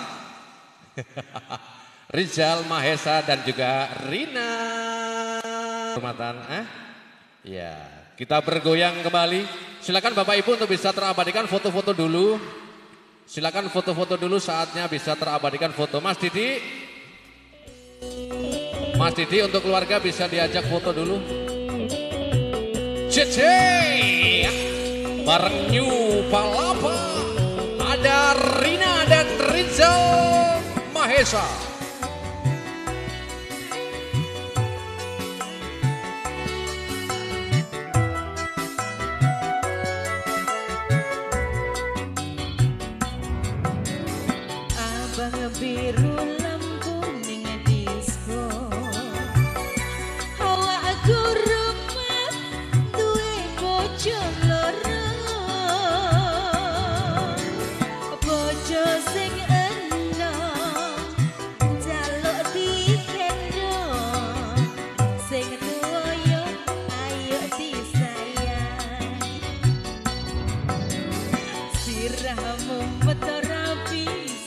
Rizal Mahesa dan juga Rina. Kehormatan, eh? Ya, kita bergoyang kembali. Silakan Bapak Ibu untuk bisa terabadikan foto-foto dulu. Silakan foto-foto dulu, saatnya bisa terabadikan foto. Mas Didi, Mas Didi untuk keluarga bisa diajak foto dulu. Cece, bareng New Palapa, ada Rina dan Rizal Mahesa. Abang biru lampu ning disco, hawa aku remes duwe bojo loro, bojo sing enom jaluk digendong, sing tuwa yo ayo disayang, sirahmu metu rapi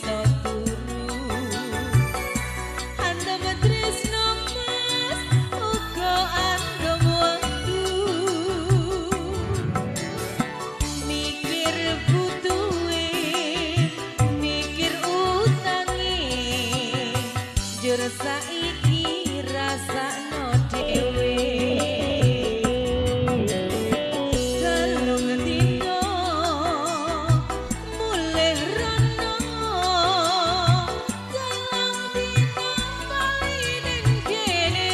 saiki rasakno dhewe kalung dino mulih rono kalung dino bali ning kene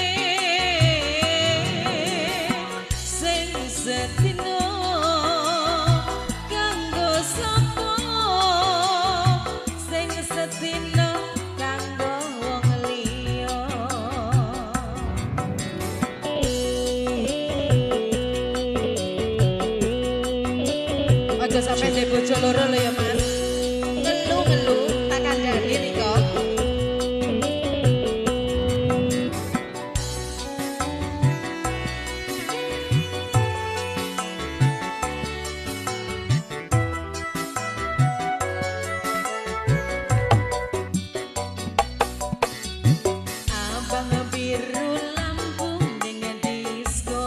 sing setino kanggo sapa sing setino sampai di bojo loro lho ya Mas. Ngelu-ngelu tak kandhani nika. Abang biru lampu ning disco.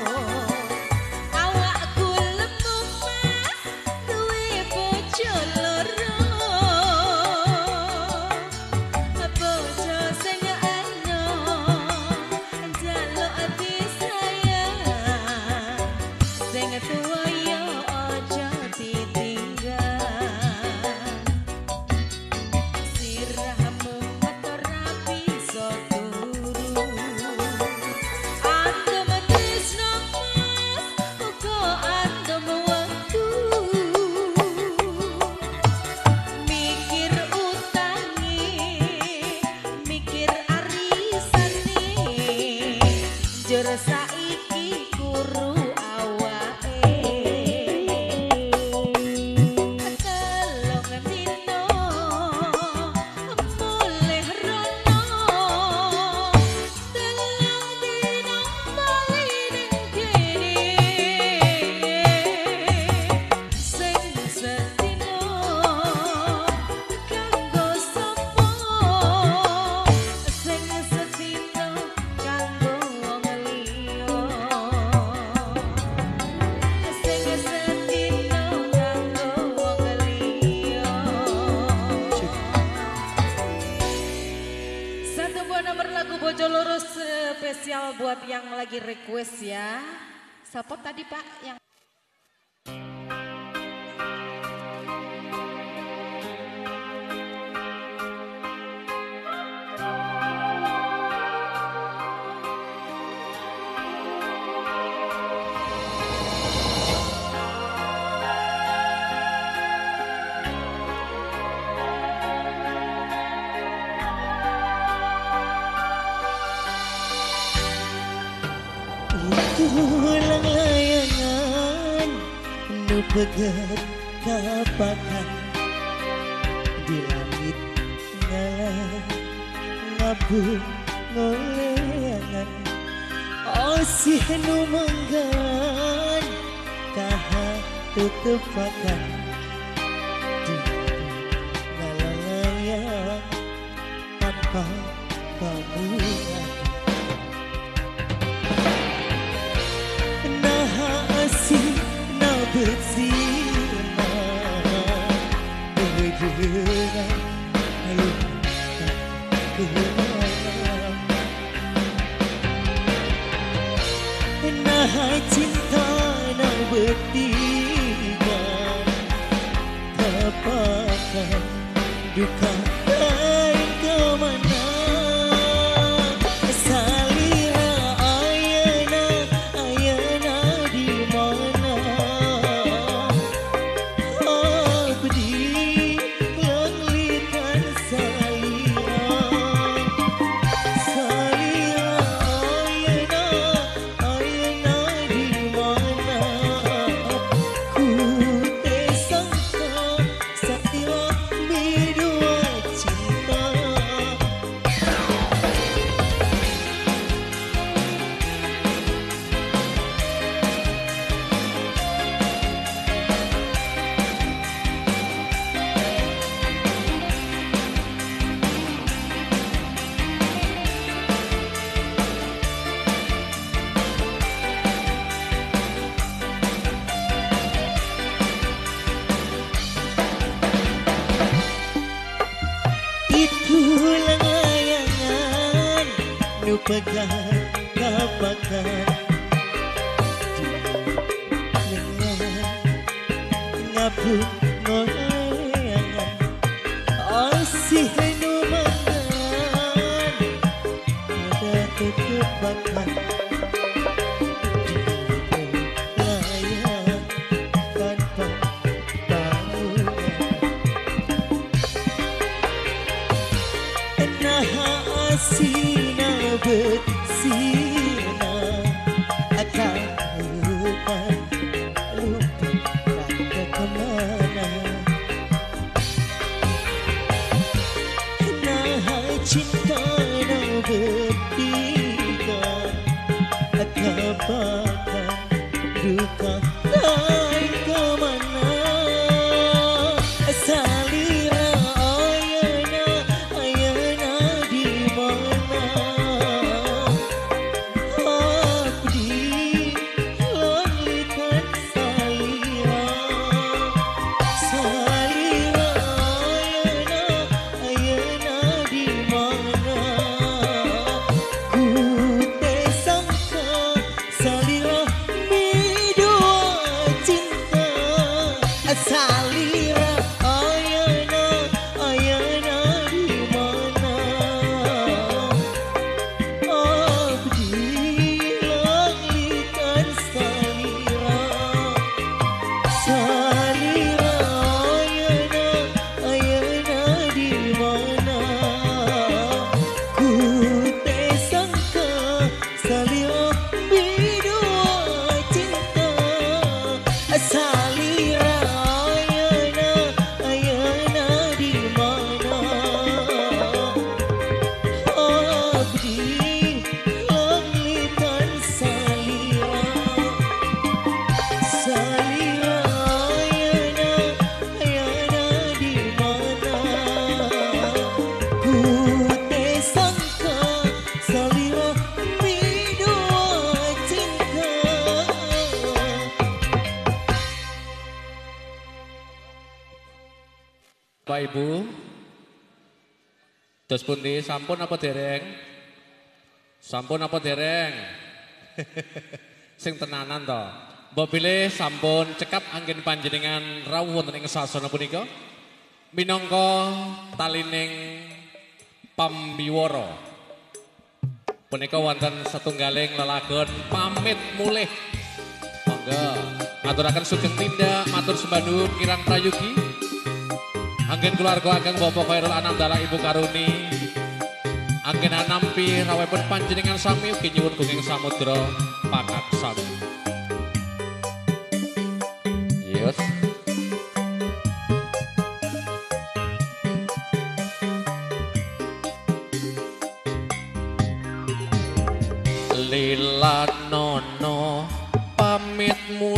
Saiki kuru awake telung dino mulih rono telung dino bali ning kene sing setino kanggo sapa sing setino kanggo Bojo loro spesial buat yang lagi request ya. Siapa tadi Pak yang pulang layangan nu pegat kapakan di langit ngalah ngabung ngoleangan osih nu manggan kaha tetepakan di ngalah layang tanpa pamungkas dengan ayo nah cinta na bertiga tapakan duka lain kemana salira ayana ayana di mana abdi langlikan salira salira ayana ayana di mana ku tersangka satya berdua cinta itulah layangan nu pegang kapakan ngabung ngoyangan asih nu mangan pada kekepakan layang tanpa nah asina bersina akan lupa lupa kata kemana nah cinta na bertiga kapakan duka lain kemana salira ayana ayana di mana abdi langlikan salira salira ayana ayana di mana ku tersangka salira berdua cinta salira ayana ayana di mana abdi langlikan salira salira ayana ayana di mana ku tersangka salira berdua cinta salira ayana ayana di mana abdi langlikan salira salira ayana ayana di mana ku tersangka salira berdua cinta. Bapak Ibu, dos pundi sampun apa dereng? Sampun apa dereng? Sing tenanan to. Mbok bilih sampun cekap anggen panjenengan rawuh wonten ing sasana punika minangka talining pambiwara. Punika wonten setunggaling lelagon pamit mulih. Monggo aturaken sugeng tindak matur sembah nuwun kirang prayugi. Anggen keluarga ageng Bapak Khairul Anam dalah Ibu Karuni anggen nampi rawuhipun panjenengan sami ugi nyuwun gunging samudra pakat sami. Yes. Lila nono pamit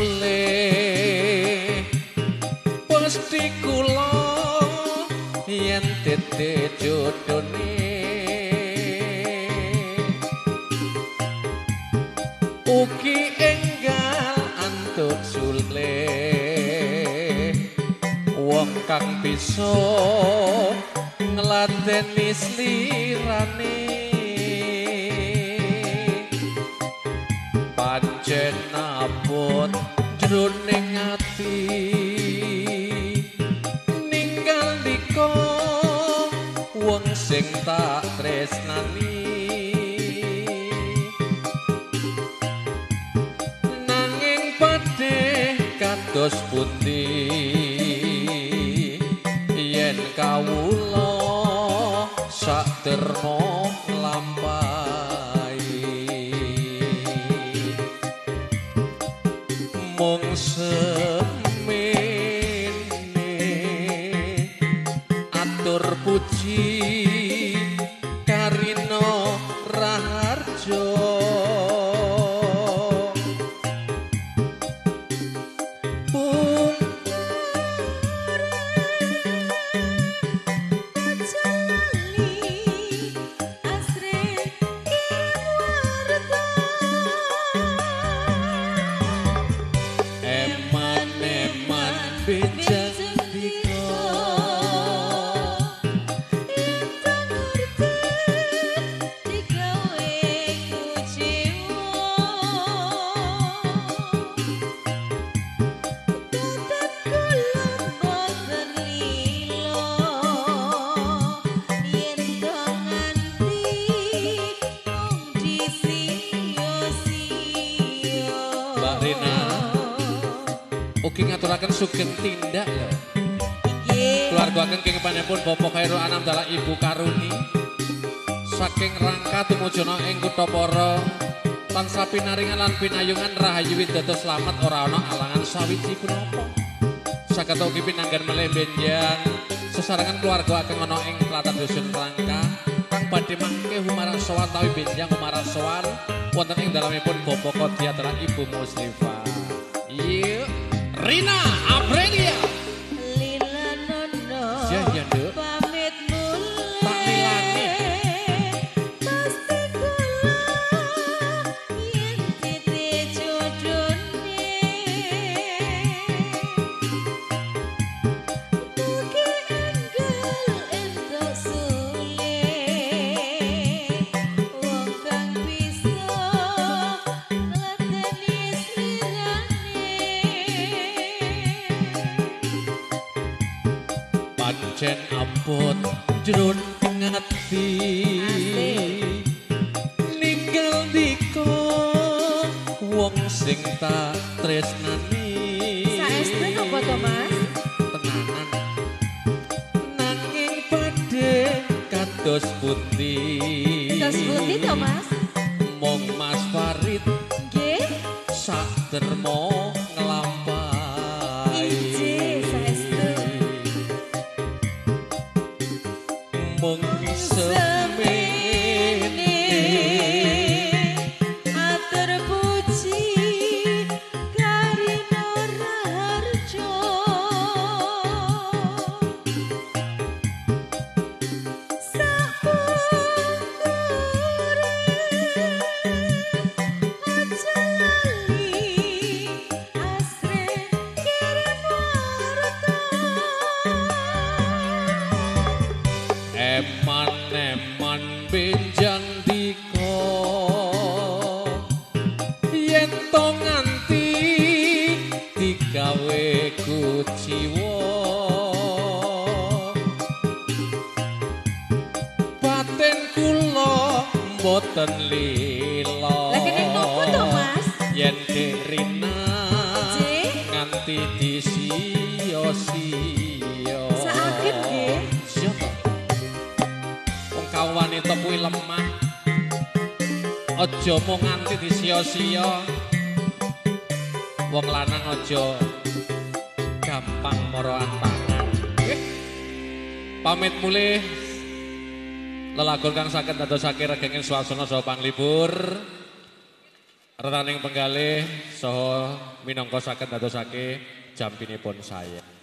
mulih pasti kula yen tete jodone ugi enggal antuk sule wong kang bisa ngladeni slirane pancen abot jroning ati ninggal dika wong sing tak tresnani nanging padhe kados pundi yen kawula sak termo lampahi mung semene atur puji karino raharjo ugi ngaturaken sugeng tindak lho. Nggih. Keluarga kenging panjenengan Bapak Khairul Anam dalah Ibu Karuni. Saking Rangka tumujuna ing Kutha Para tansah pinaringan lan pinayungan rahayu widodo slamet ora ana alangan sawiji punapa. Saged ugi pinanggan melih benjang sesarengan keluarga ageng ana ing Tlatah Dusun Rangka kang badhe mangke humarang sowan tawi benjang humarang sowan wonten ing dalamipun Bapak Kodia dalah Ibu Muslifa. Iya. Rina Aprilia Lila Nono ya ya Nduk pamit mulai tak milani pasti kula yen tite jodone mugi enggal entuk sule wong kang bisa ngladeni slirane pancen abot jroning ati ninggal dika wong sing tak tresnani saestu napa to Mas tenanan nanging padhe kados pundi kados pundi to Mas mong Mas Farid nggih sak dermo nglampahi injih saestu mung semene atur puji karina raharjo sapungkure aja lali asre kirim warta eman-eman benjang dika yen to nganti digawe kuciwa batin kula mboten lila Lah kene nopo to Mas yen Rina Nggih. nganti disia-sia Sakit nggih. Siapa? Wong kaum wanita kuwi lemah. Aja mung nganti disia-sia. Wong lanang aja gampang moroan tangan. Nggih. Pamit mulih lelagon kang saged ndadosake regenging swasana saha panglipur. Retaning penggalih saha minangka saged ndadosake jampinipun saya.